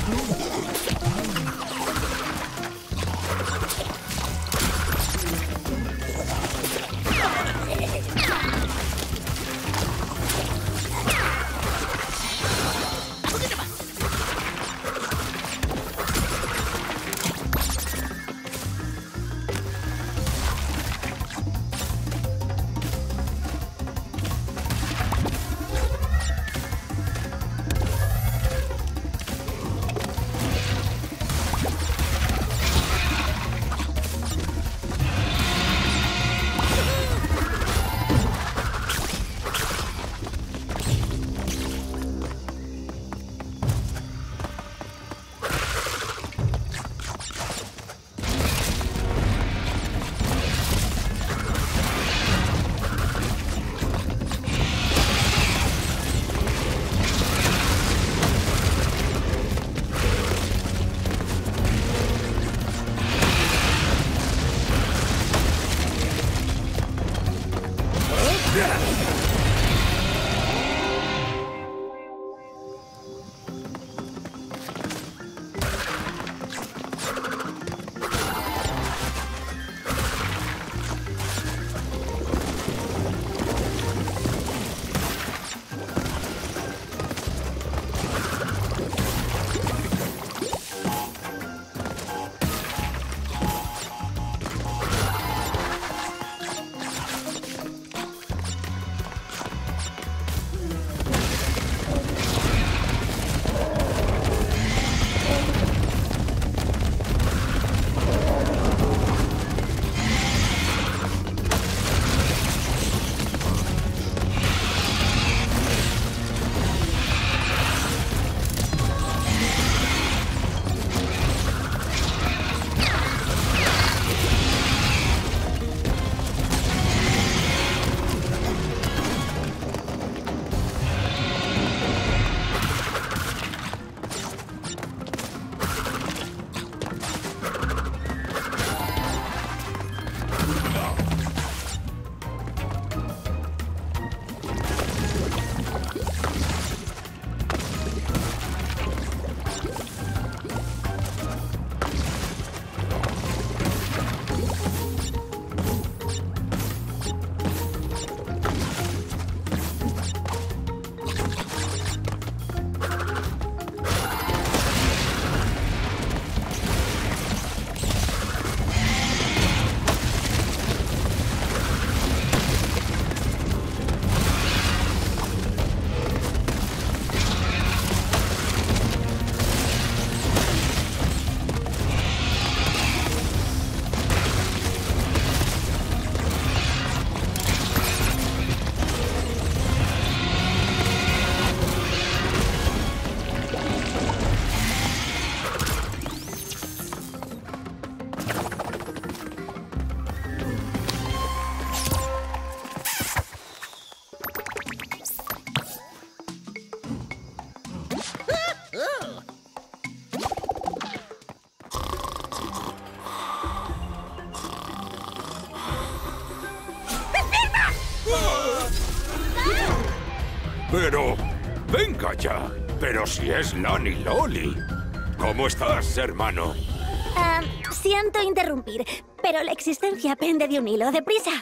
Pero... ¡venga ya! Pero si es Lani Loli. ¿Cómo estás, hermano? Ah, siento interrumpir, pero la existencia pende de un hilo. ¡Deprisa!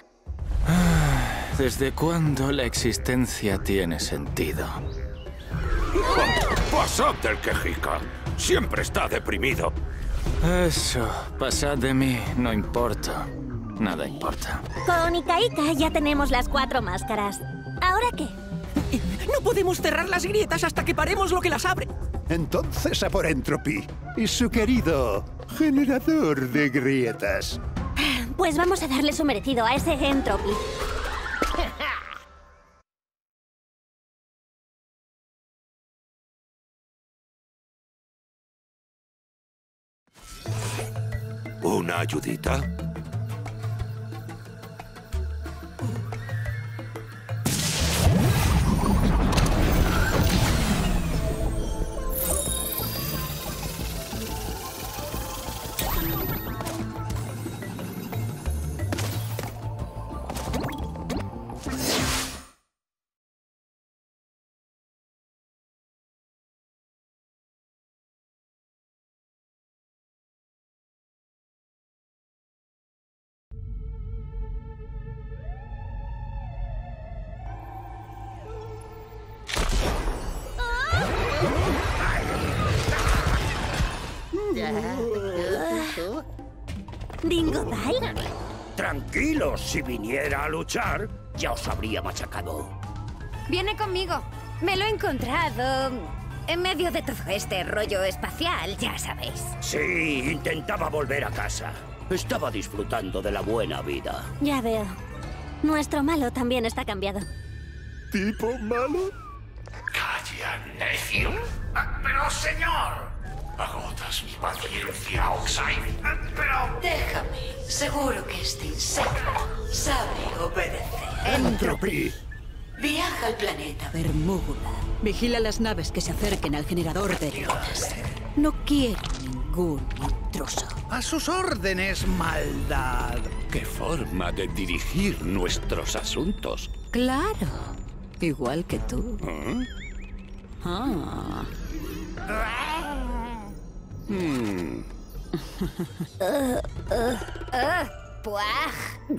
¿Desde cuándo la existencia tiene sentido? ¡Pasad del quejica! Siempre está deprimido. Eso, pasad de mí, no importa. Nada importa. Con Ika Ika ya tenemos las cuatro máscaras. ¿Ahora qué? No podemos cerrar las grietas hasta que paremos lo que las abre. Entonces a por Entropy y su querido generador de grietas. Pues vamos a darle su merecido a ese Entropy. ¿Una ayudita? ¿Dingodile? Tranquilos, si viniera a luchar, ya os habría machacado. Viene conmigo. Me lo he encontrado en medio de todo este rollo espacial, ya sabéis. Sí, intentaba volver a casa. Estaba disfrutando de la buena vida. Ya veo. Nuestro malo también está cambiado. ¿Tipo malo? Calla, necio. Ah, pero, señor. Agotas mi paciencia, Oxide. Ah, pero... Déjame. Seguro que este insecto sabe obedecer. Entropy. Viaja al planeta Vermúgula. Vigila las naves que se acerquen al generador de leones. No quiero ningún intruso. A sus órdenes, maldad. ¡Qué forma de dirigir nuestros asuntos! Claro. Igual que tú. ¿Eh? Ah. Hmm. Uh, uh, uh, puaj.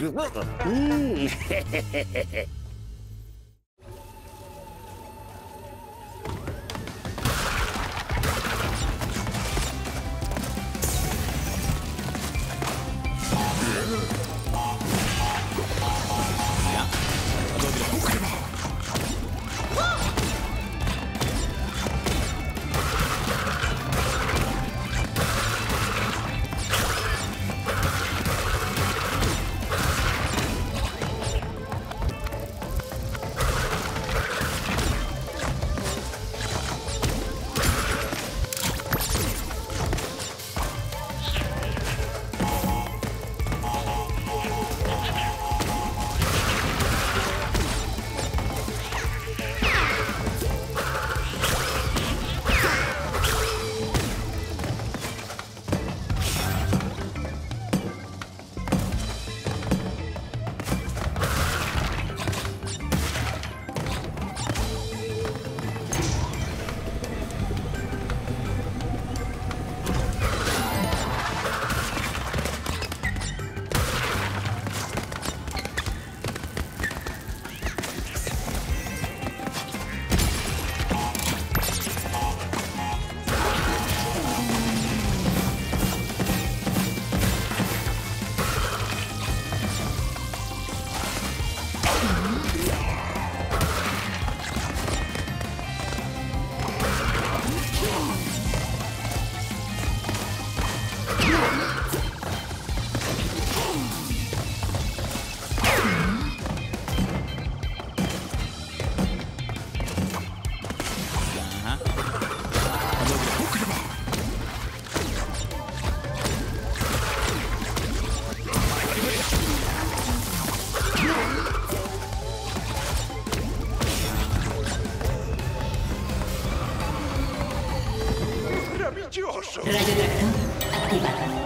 ¡Maravilloso! Rayo tractor activado.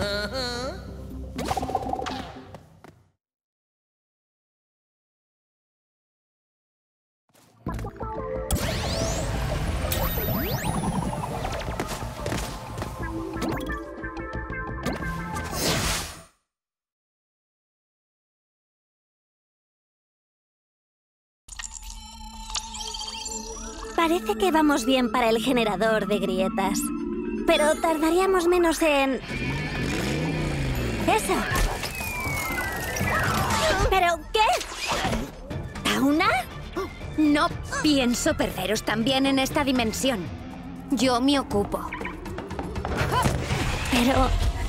Parece que vamos bien para el generador de grietas. Pero tardaríamos menos en... ¡Eso! ¿Pero qué? ¿Tauna? No pienso perderos también en esta dimensión. Yo me ocupo. Pero...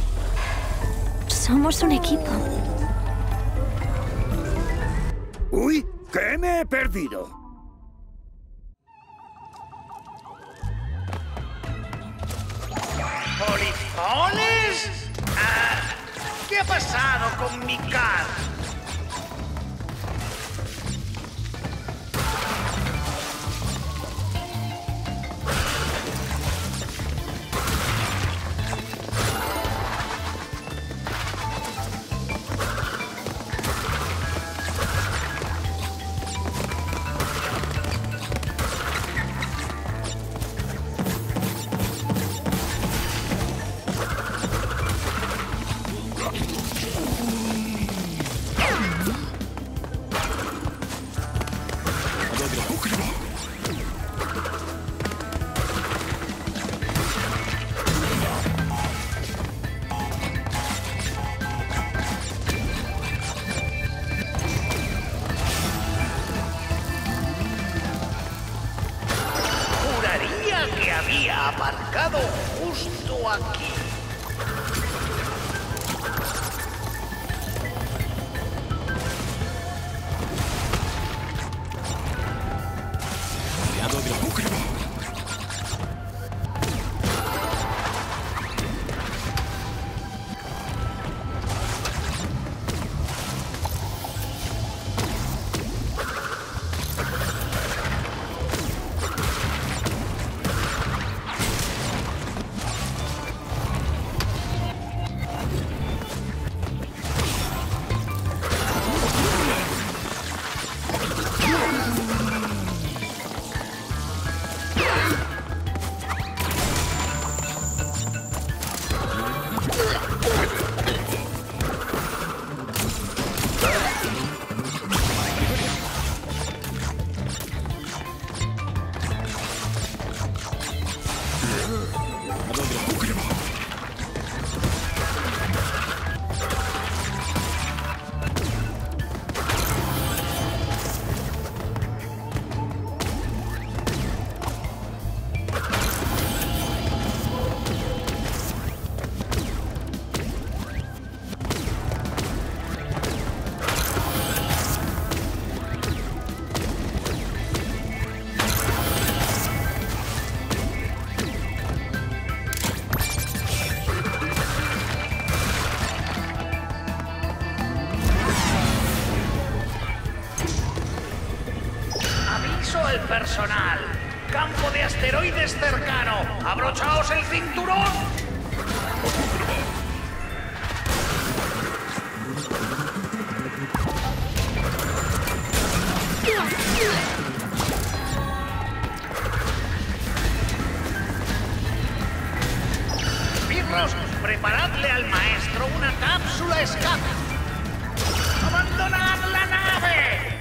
somos un equipo. ¡Uy! ¿Qué me he perdido? ¿Polizones? Ah, ¿qué ha pasado con mi car? Había aparcado justo aquí. El personal. Campo de asteroides cercano. ¡Abrochaos el cinturón! Pirros, preparadle al maestro una cápsula escape. ¡Abandonad la nave!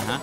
Ajá.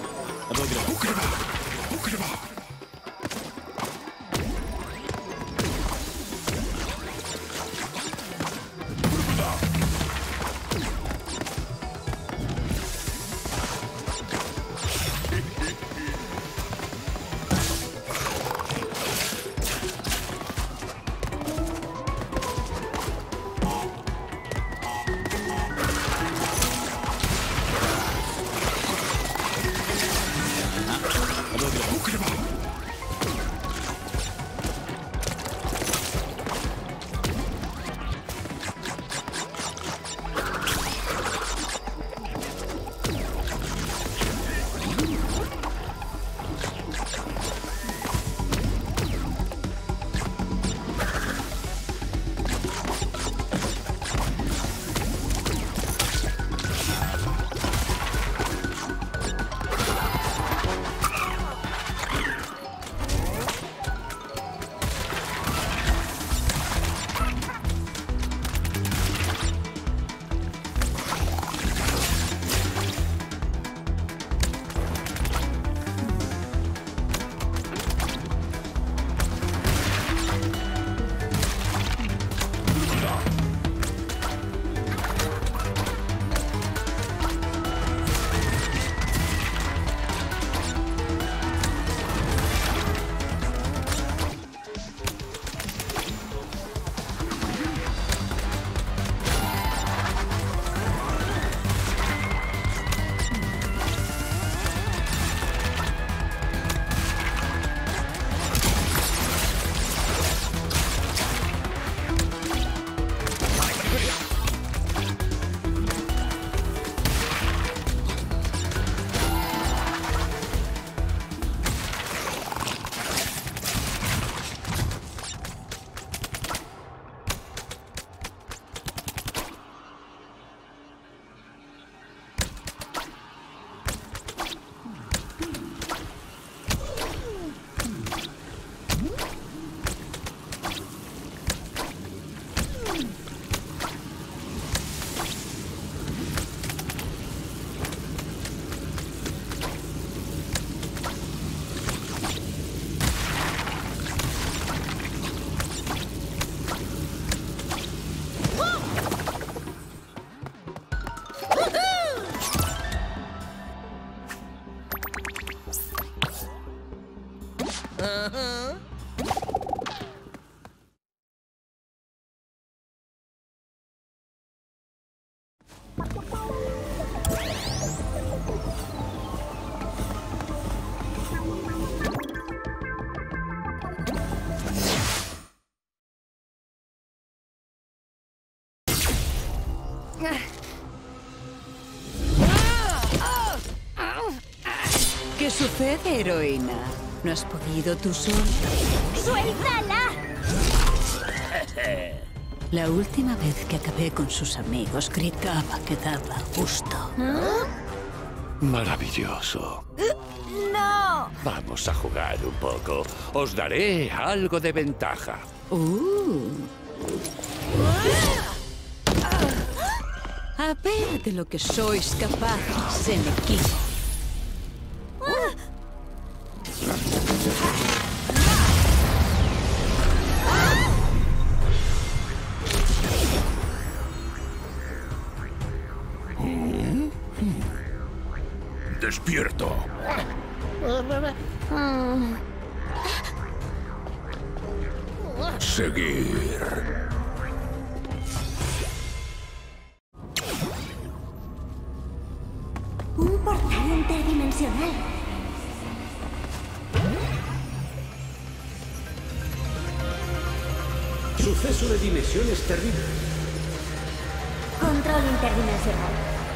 ¿Qué sucede, heroína? ¿No has podido tú sola? ¡Suéltala! La última vez que acabé con sus amigos, gritaba que daba gusto. Maravilloso. ¡No! Vamos a jugar un poco. Os daré algo de ventaja. Uh. A ver de lo que sois capaces en equipo. Despierto. Seguir. Un portal interdimensional. Suceso de dimensiones terribles. Control interdimensional.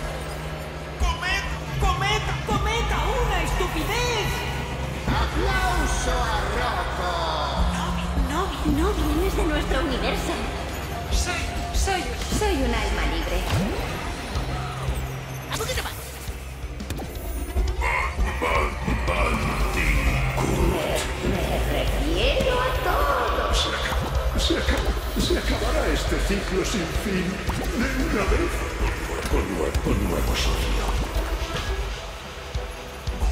¡Cometa! ¡Cometa! ¡Una estupidez! ¡Aplauso a Rocco! No, no vienes de nuestro universo. Soy, soy, soy un alma libre. ¿A poquito más? Me refiero a todos. Se acaba, se acaba, se acabará este ciclo sin fin de una vez. Con nuevo, con nuevo sonido.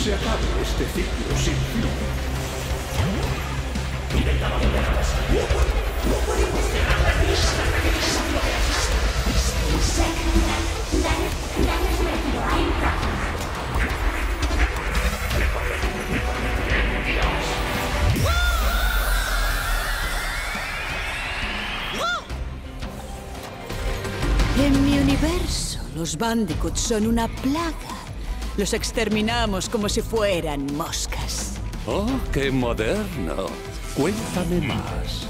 se acabe este ciclo sin fin. Intentaba volver a casa. No puedo. No podemos cerrar la vista hasta que En mi universo, los Bandicoots son una plaga. Los exterminamos como si fueran moscas. ¡Oh, qué moderno! Cuéntame más.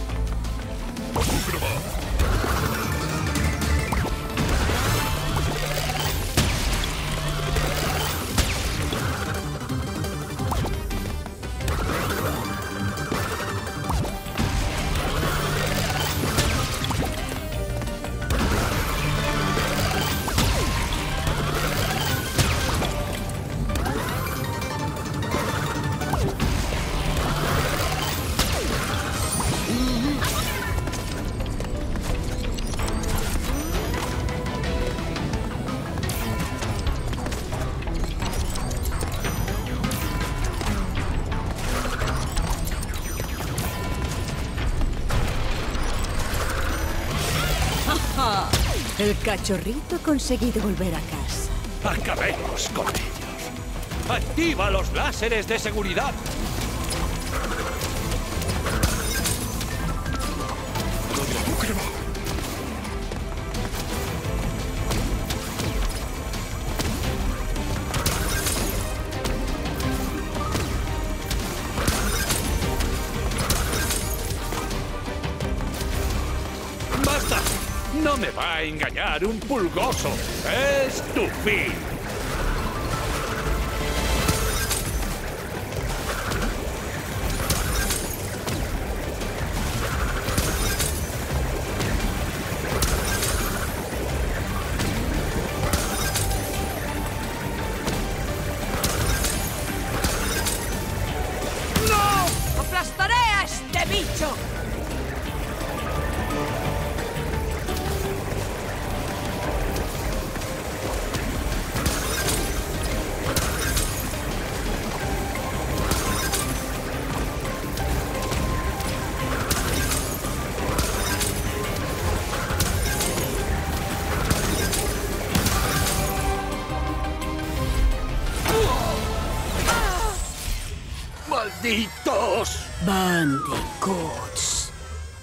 El cachorrito ha conseguido volver a casa. ¡Acabemos con ellos! ¡Activa los láseres de seguridad! ¡Basta! No me va a engañar un pulgoso. Es tu fin. ¡No! ¡Aplastaré a este bicho! ¡Malditos! Bandicoots.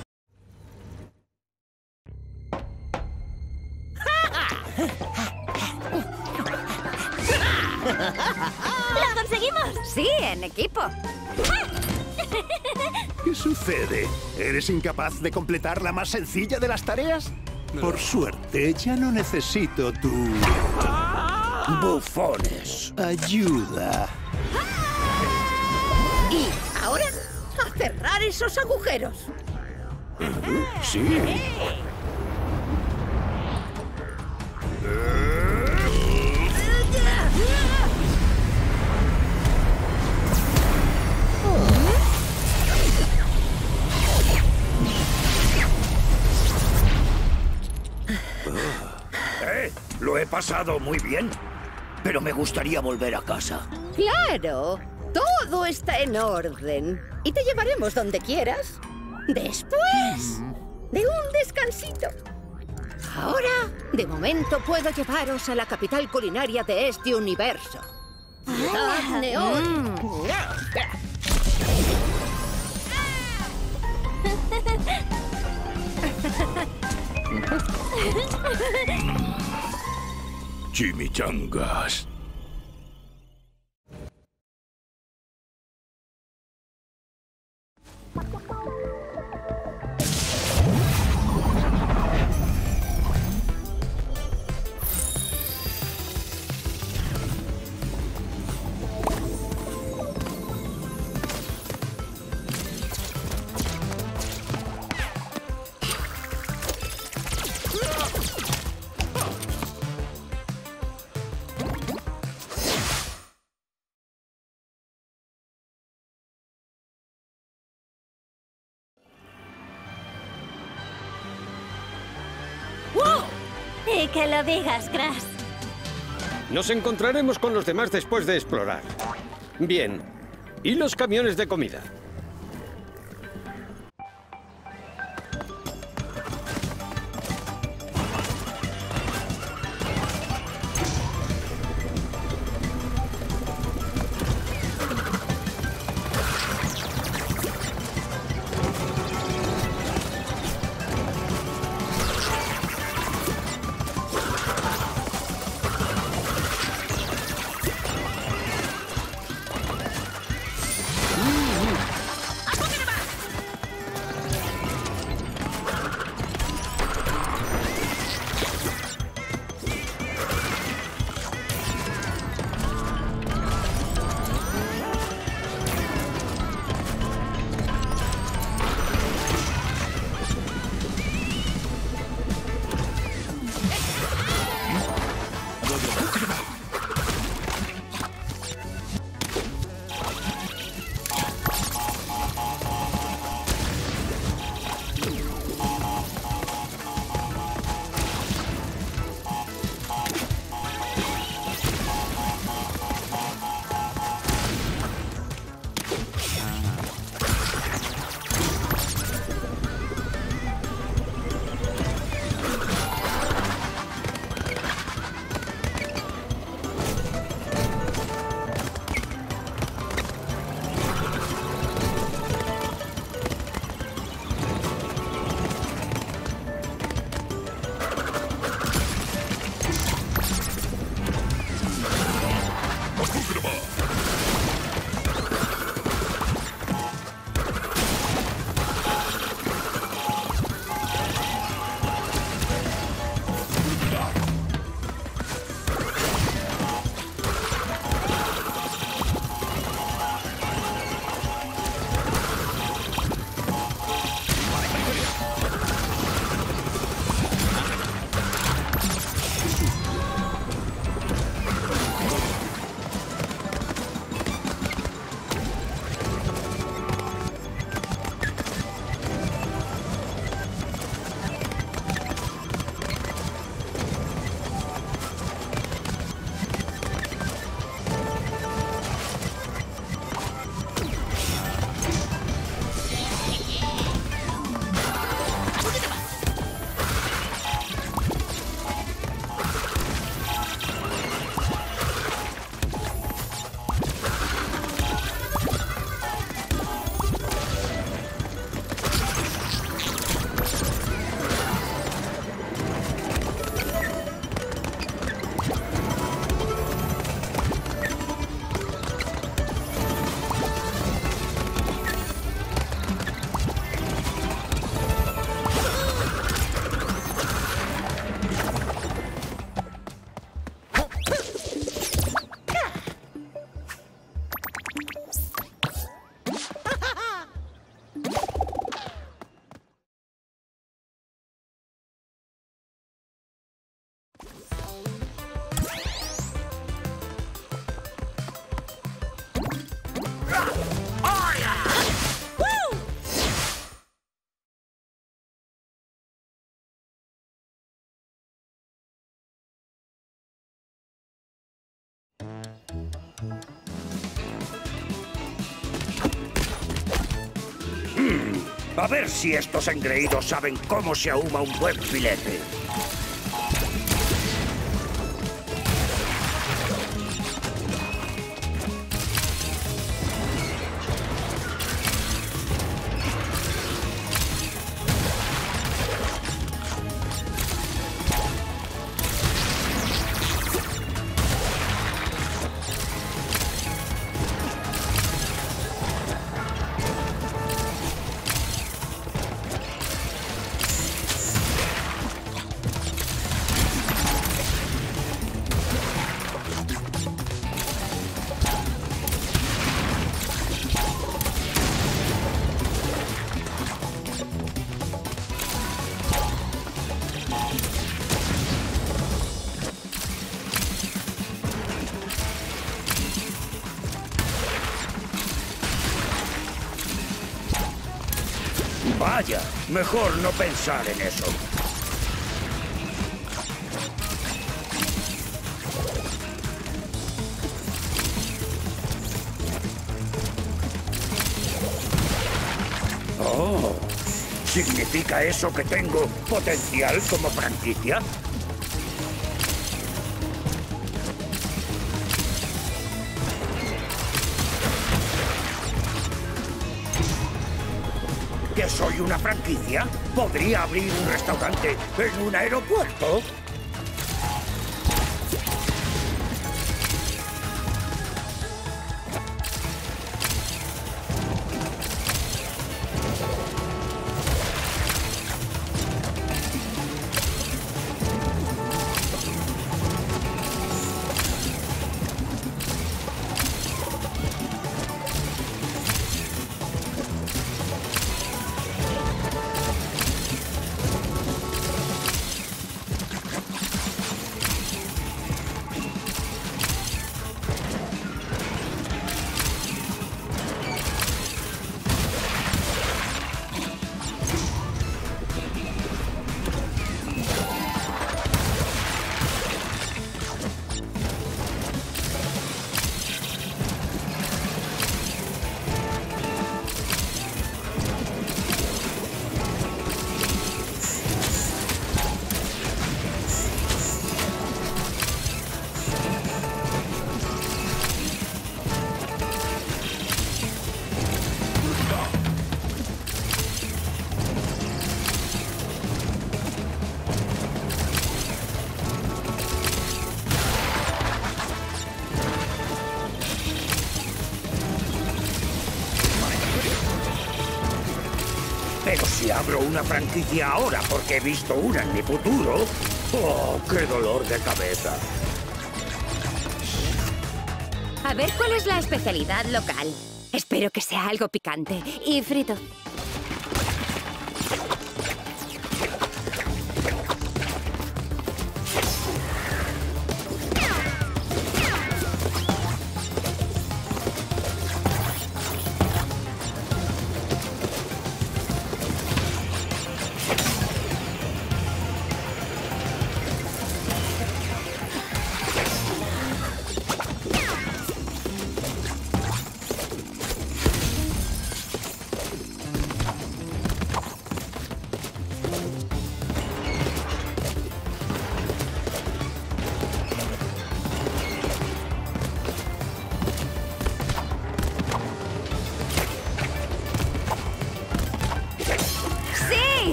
¡Lo conseguimos! Sí, en equipo. ¿Qué sucede? ¿Eres incapaz de completar la más sencilla de las tareas? Por suerte, ya no necesito tu... Bufones. ayuda. Y ahora, a cerrar esos agujeros. Sí. Eh, lo he pasado muy bien, pero me gustaría volver a casa. Claro, todo está en orden. Y te llevaremos donde quieras. Después de un descansito. Ahora, de momento, puedo llevaros a la capital culinaria de este universo. Ciudad Neón. Chimichangas. Y que lo digas, Crash. Nos encontraremos con los demás después de explorar. Bien. ¿Y los camiones de comida? A ver si estos engreídos saben cómo se ahuma un buen filete. Vaya, mejor no pensar en eso. ¿Significa eso que tengo potencial como franquicia? ¿Que soy una franquicia? ¿Podría abrir un restaurante en un aeropuerto? Pero si abro una franquicia ahora porque he visto una en mi futuro... ¡Oh, qué dolor de cabeza! A ver cuál es la especialidad local. Espero que sea algo picante y frito.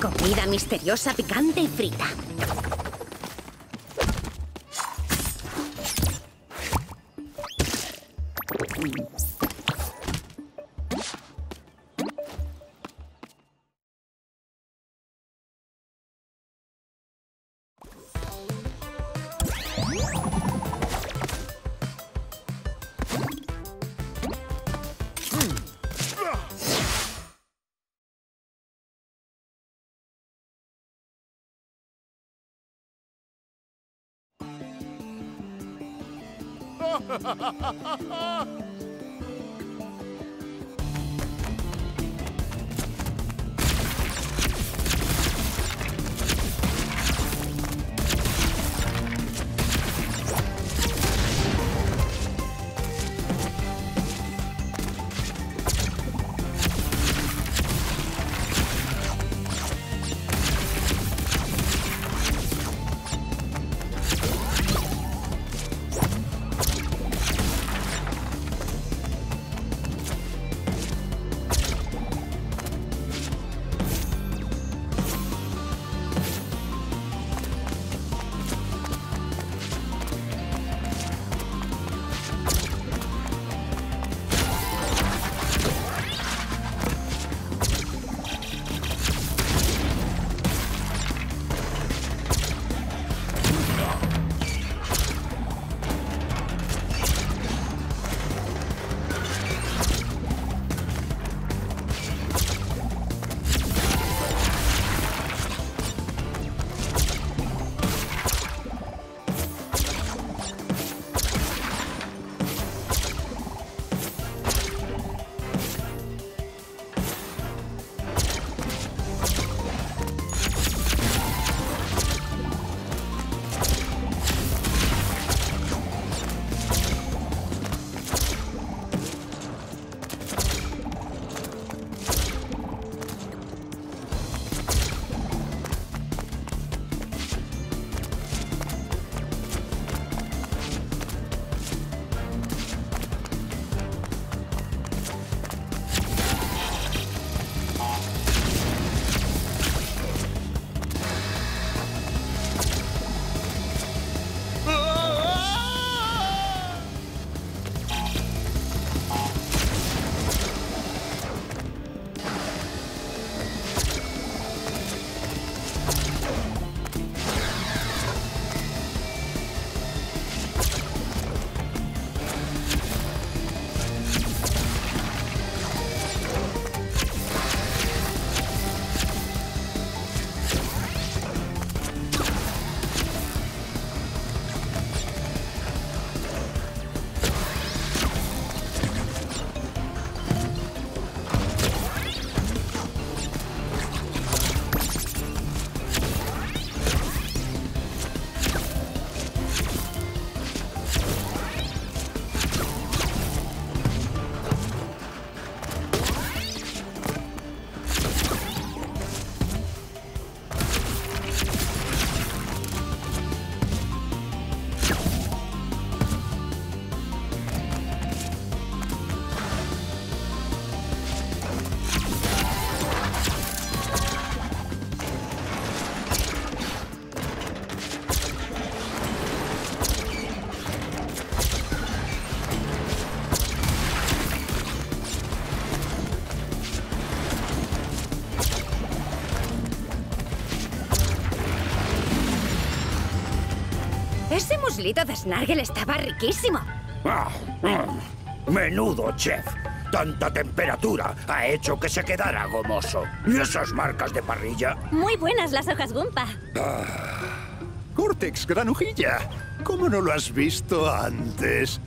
Comida misteriosa, picante y frita. Ese muslito de Snargle estaba riquísimo. Ah, mm, menudo chef. Tanta temperatura ha hecho que se quedara gomoso. ¿Y esas marcas de parrilla? Muy buenas las hojas Gumpa. Ah, Cortex, granujilla. ¿Cómo no lo has visto antes?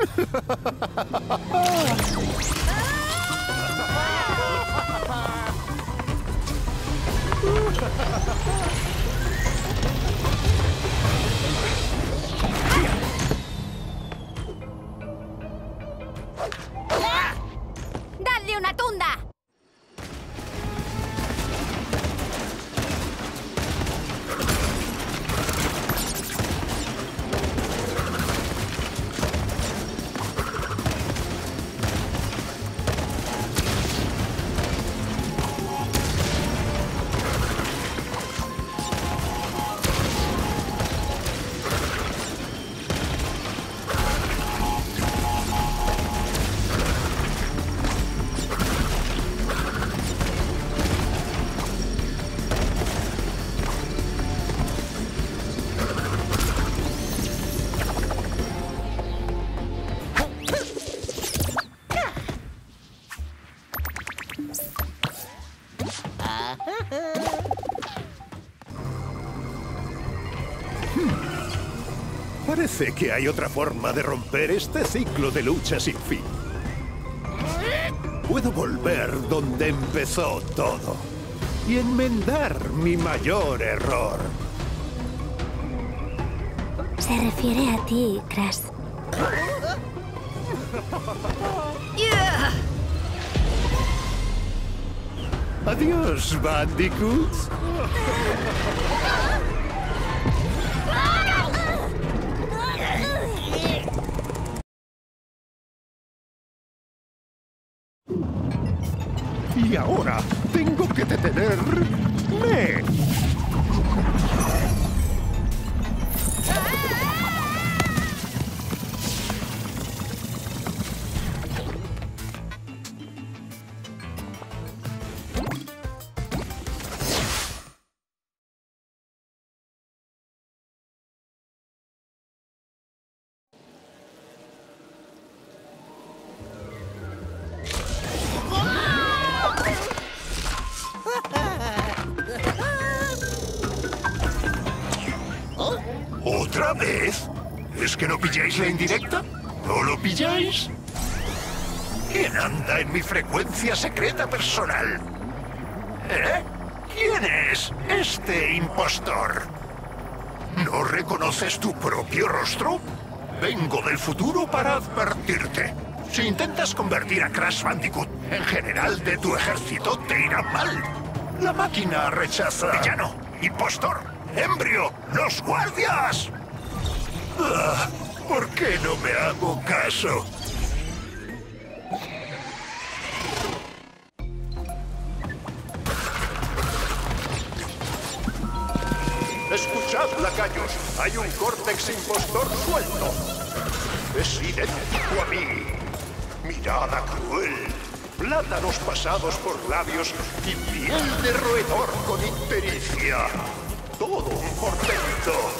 ¡Dadle una tunda! Parece que hay otra forma de romper este ciclo de lucha sin fin. Puedo volver donde empezó todo y enmendar mi mayor error. Se refiere a ti, Crash. Yeah. Adiós, Bandicoots. Y ahora tengo que detenerme. ¿Otra vez? ¿Es que no pilláis la indirecta? ¿No lo pilláis? ¿Quién anda en mi frecuencia secreta personal? ¿Eh? ¿Quién es este impostor? ¿No reconoces tu propio rostro? Vengo del futuro para advertirte. Si intentas convertir a Crash Bandicoot en general de tu ejército, te irá mal. La máquina rechaza... Villano, impostor, embrio, los guardias. Ah, ¿por qué no me hago caso? Escuchad, lacayos. Hay un córtex impostor suelto. Es idéntico a mí. Mirada cruel. Plátanos pasados por labios y piel de roedor con impericia. Todo un portento.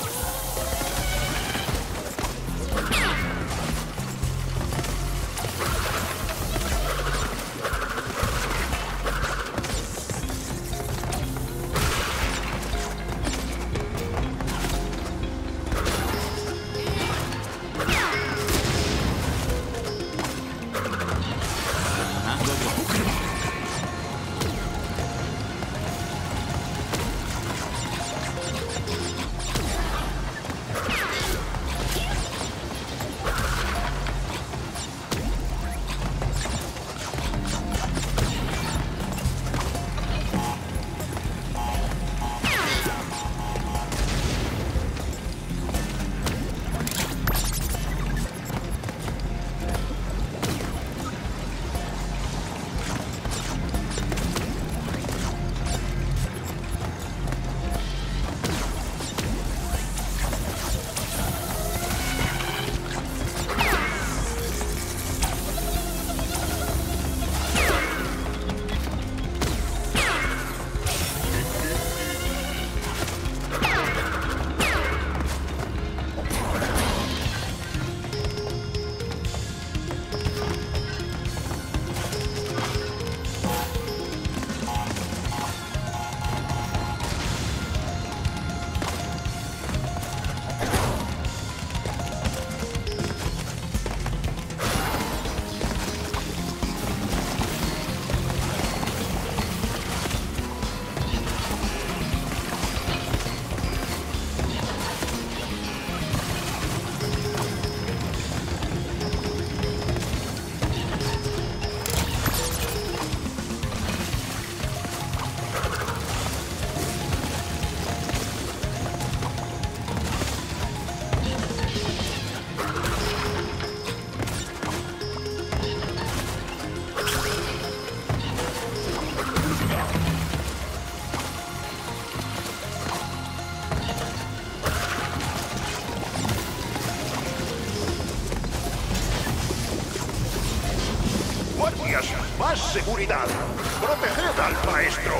Más seguridad. Proteged al maestro.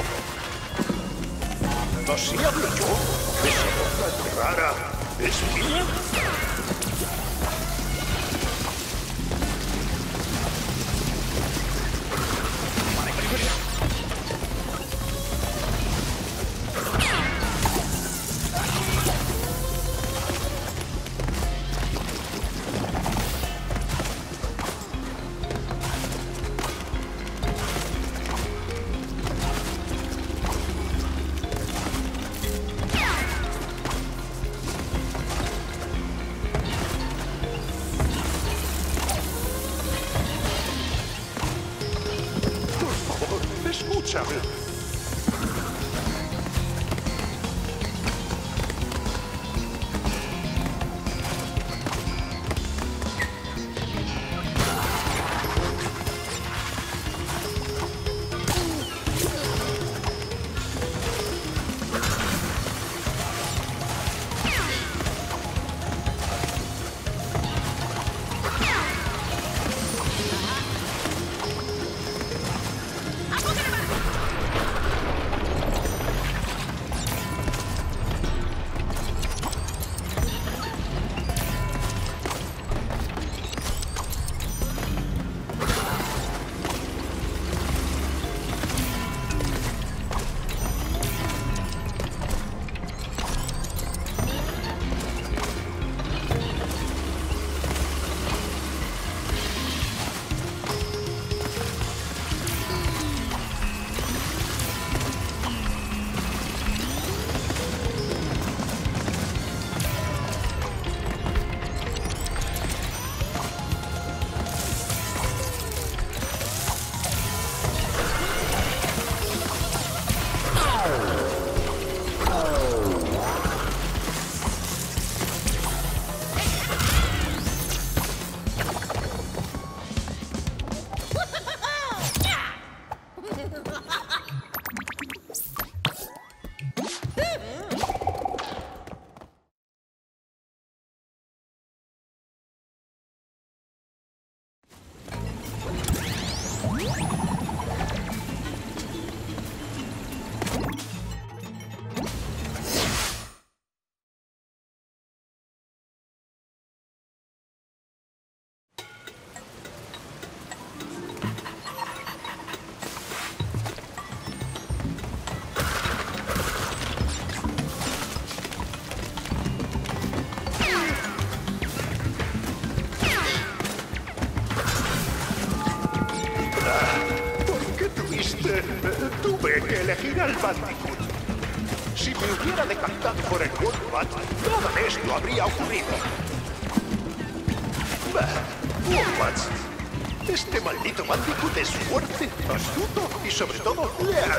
¿Así hablo yo? ¿Esa boca rara es mía? Genial, Bandicoot. Si me hubiera decapitado por el Wombat, nada de esto habría ocurrido. Bah, Wombats. Este maldito Bandicoot es fuerte, astuto y sobre todo leal.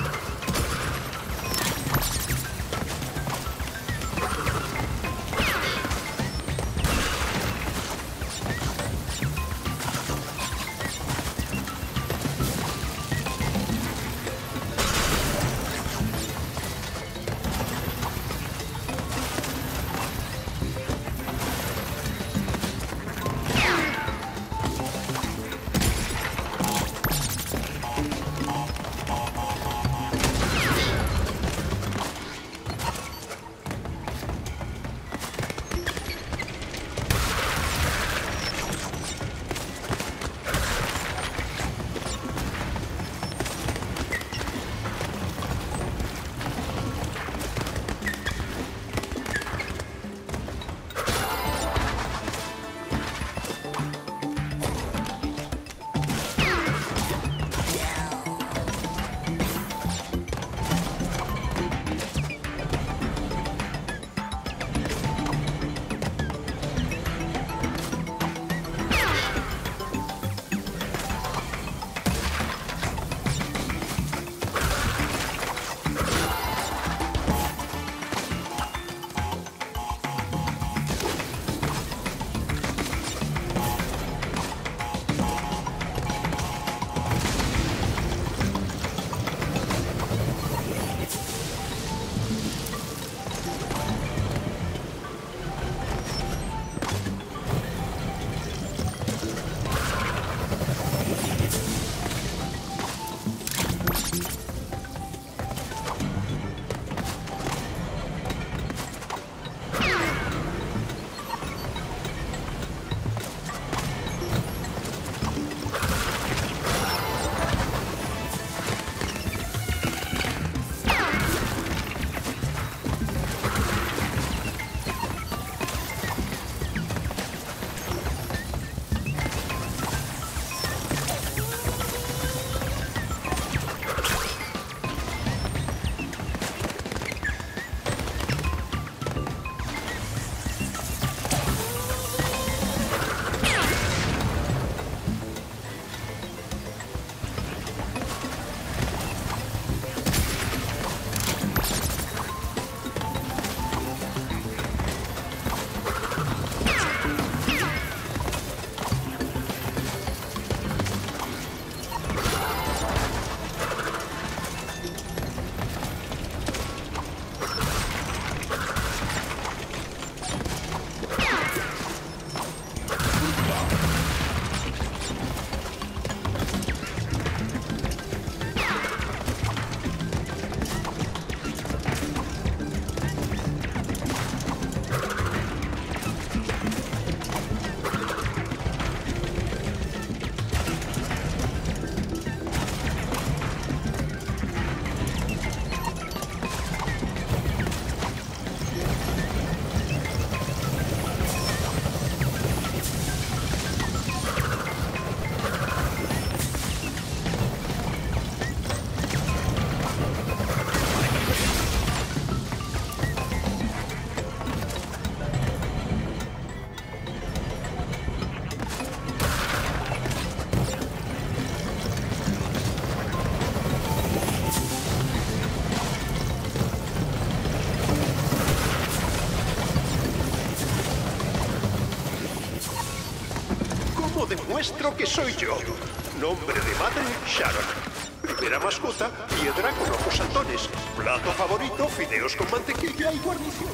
Demuestro que soy yo. Nombre de madre, Sharon. Primera mascota, piedra con ojos saltones. Plato favorito, fideos con mantequilla y guarnición.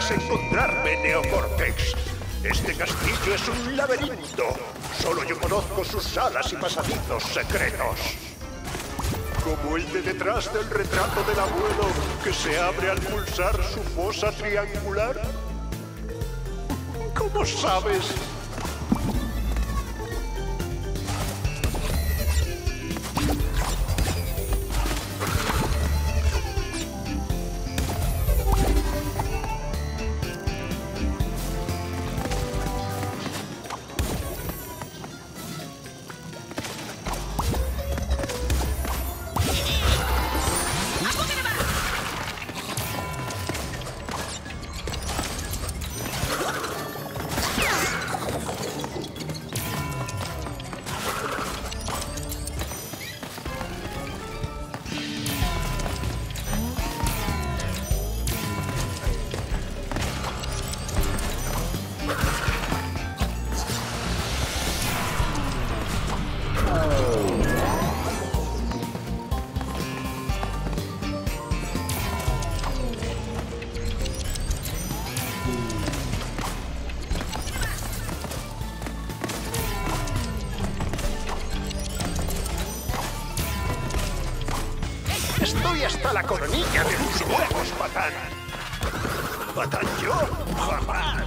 podrás encontrarme, Neocortex. Este castillo es un laberinto. Solo yo conozco sus salas y pasadizos secretos. Como el de detrás del retrato del abuelo que se abre al pulsar su fosa triangular. ¿Cómo sabes? Estoy hasta la coronilla de tus huevos, Patán. ¿Patán yo? Jamás.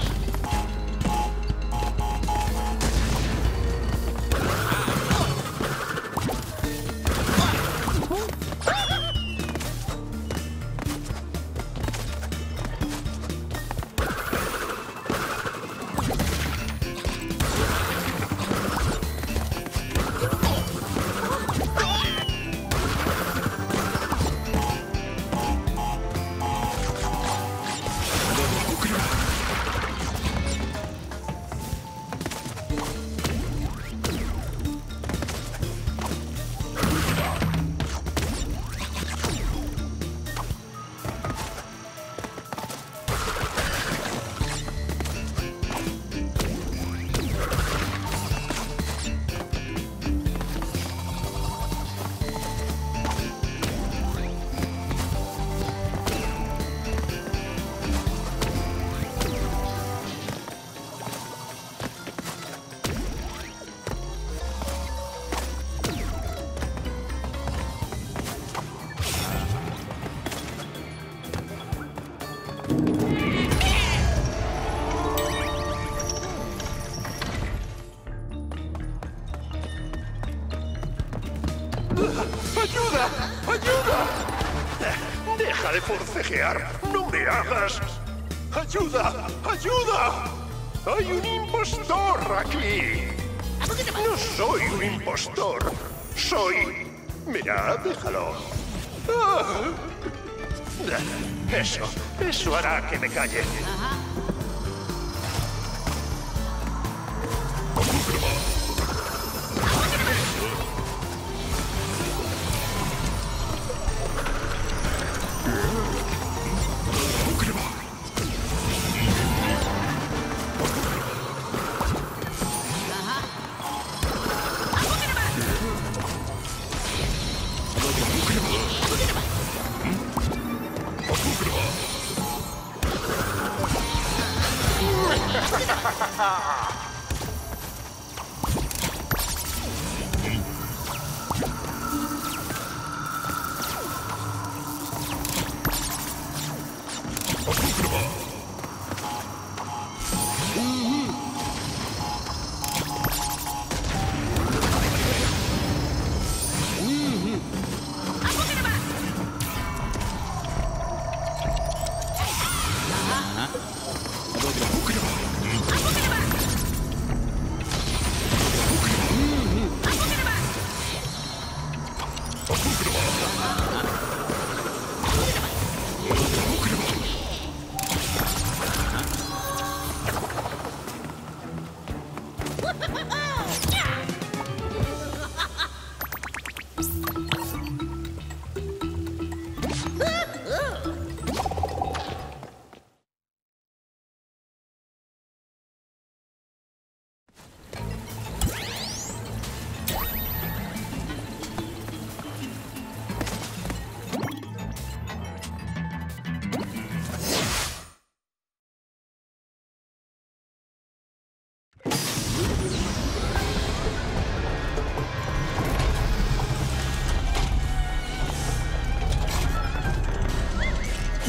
¡Ayuda! ¡Ayuda! ¡Deja de forcejear! ¡No me hagas! ¡Ayuda! ¡Ayuda! ¡Hay un impostor aquí! No soy un impostor. Soy... Mira, déjalo. Ah. Eso, eso hará que me calle.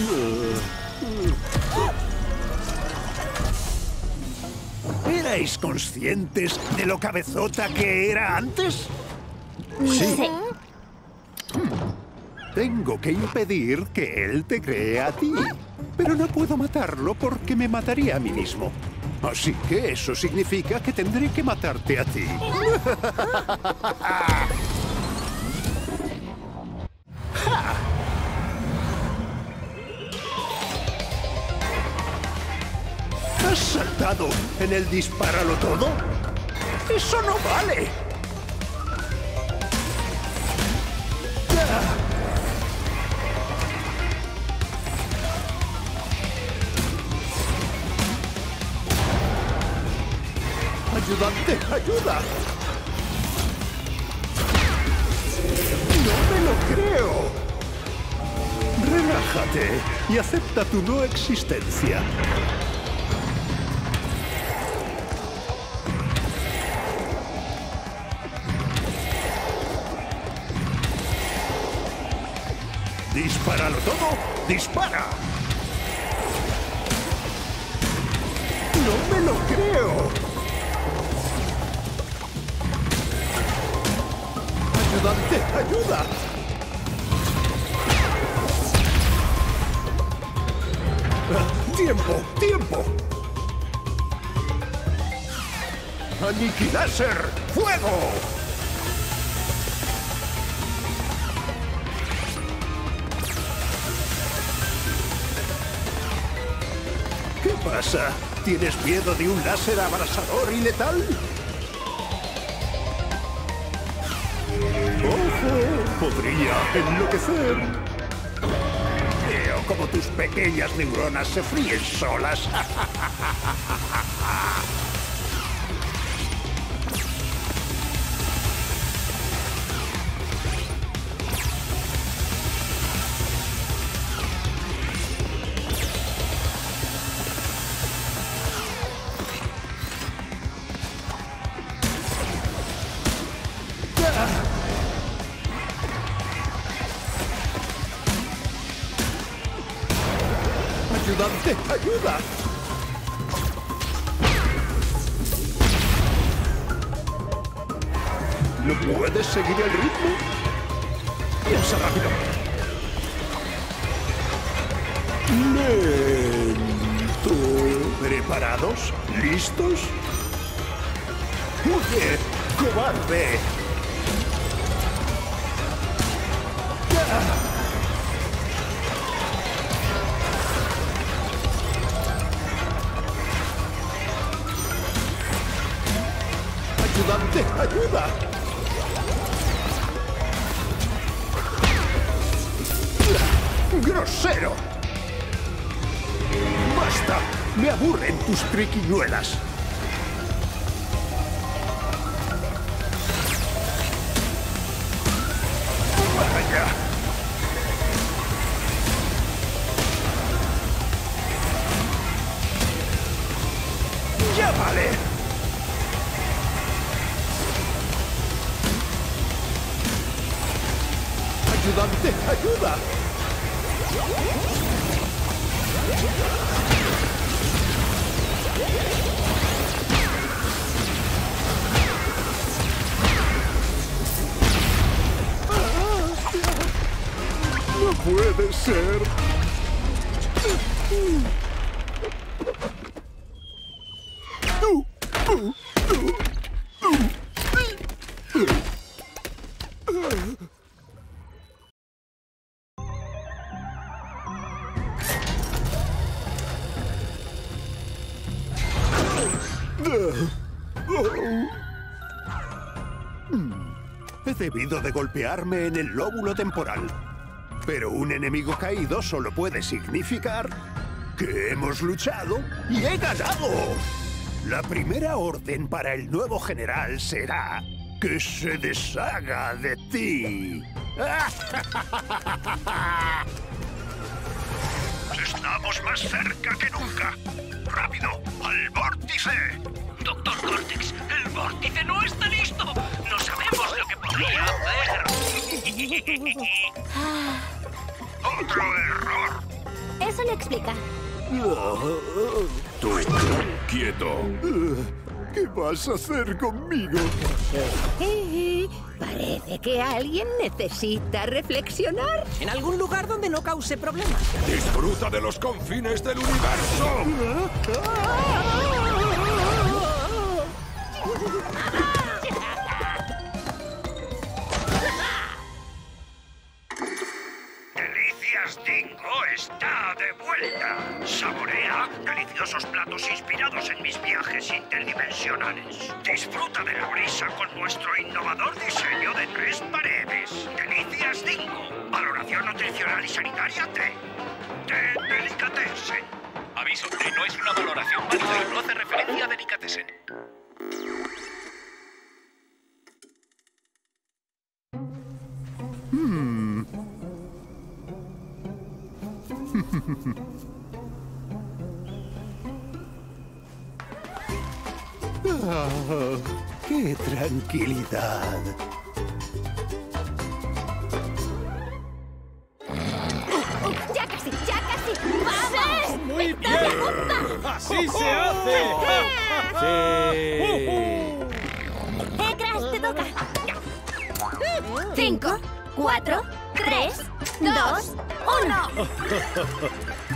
¿Erais conscientes de lo cabezota que era antes? Sí. Tengo que impedir que él te cree a ti. Pero no puedo matarlo porque me mataría a mí mismo. Así que eso significa que tendré que matarte a ti. ¿Has saltado en el dispáralo todo? ¡Eso no vale! ¡Ya! ¡Ayudante, ayuda! ¡No me lo creo! Relájate y acepta tu no existencia. ¡Dispáralo todo! ¡Dispara! ¡No me lo creo! ¡Ayudante, ayuda! Ah, ¡tiempo, tiempo! ¡Aniquiláser! ¡Fuego! ¿Qué pasa? ¿Tienes miedo de un láser abrasador y letal? ¡Ojo! Podría enloquecer. Veo como tus pequeñas neuronas se fríen solas. ¡Ayudante, ayuda! ¿No puedes seguir el ritmo? Piensa rápido. Lento. ¿Preparados? ¿Listos? ¡Huye, cobarde! ¡Ya! ¡Ayudante, ayuda! ¡Grosero! ¡Basta! ¡Me aburren tus triquiñuelas! ¡Vaya! ¡Ya vale! ¡Ayudante, ayuda! ¡No puede ser! He debido de golpearme en el lóbulo temporal. Pero un enemigo caído solo puede significar que hemos luchado y he ganado. La primera orden para el nuevo general será que se deshaga de ti. Estamos más cerca que nunca. ¡Rápido! ¡Al vórtice! Doctor Cortex, el vórtice no está listo. No sabemos lo que podría hacer. ¡Otro error! se le explica. Tú, quieto. ¿Qué vas a hacer conmigo? Eh, parece que alguien necesita reflexionar. En algún lugar donde no cause problemas. ¡Disfruta de los confines del universo! Delicias Dingo está de vuelta. Saborea deliciosos platos inspirados en mis viajes interdimensionales. Disfruta de la brisa con nuestro innovador diseño de tres paredes. Delicias Dingo. Valoración nutricional y sanitaria D. De Delicatessen. Aviso, D no es una valoración válida y no hace referencia a Delicatessen. Hmm. Oh, ¡qué tranquilidad! ¡Ya casi, ya casi! ¡Vamos! ¡Muy bien! ¡Estás a punto! ¡Así se hace! ¡Sí! ¡Eh, Crash, te toca! Cinco, cuatro, tres, dos, uno.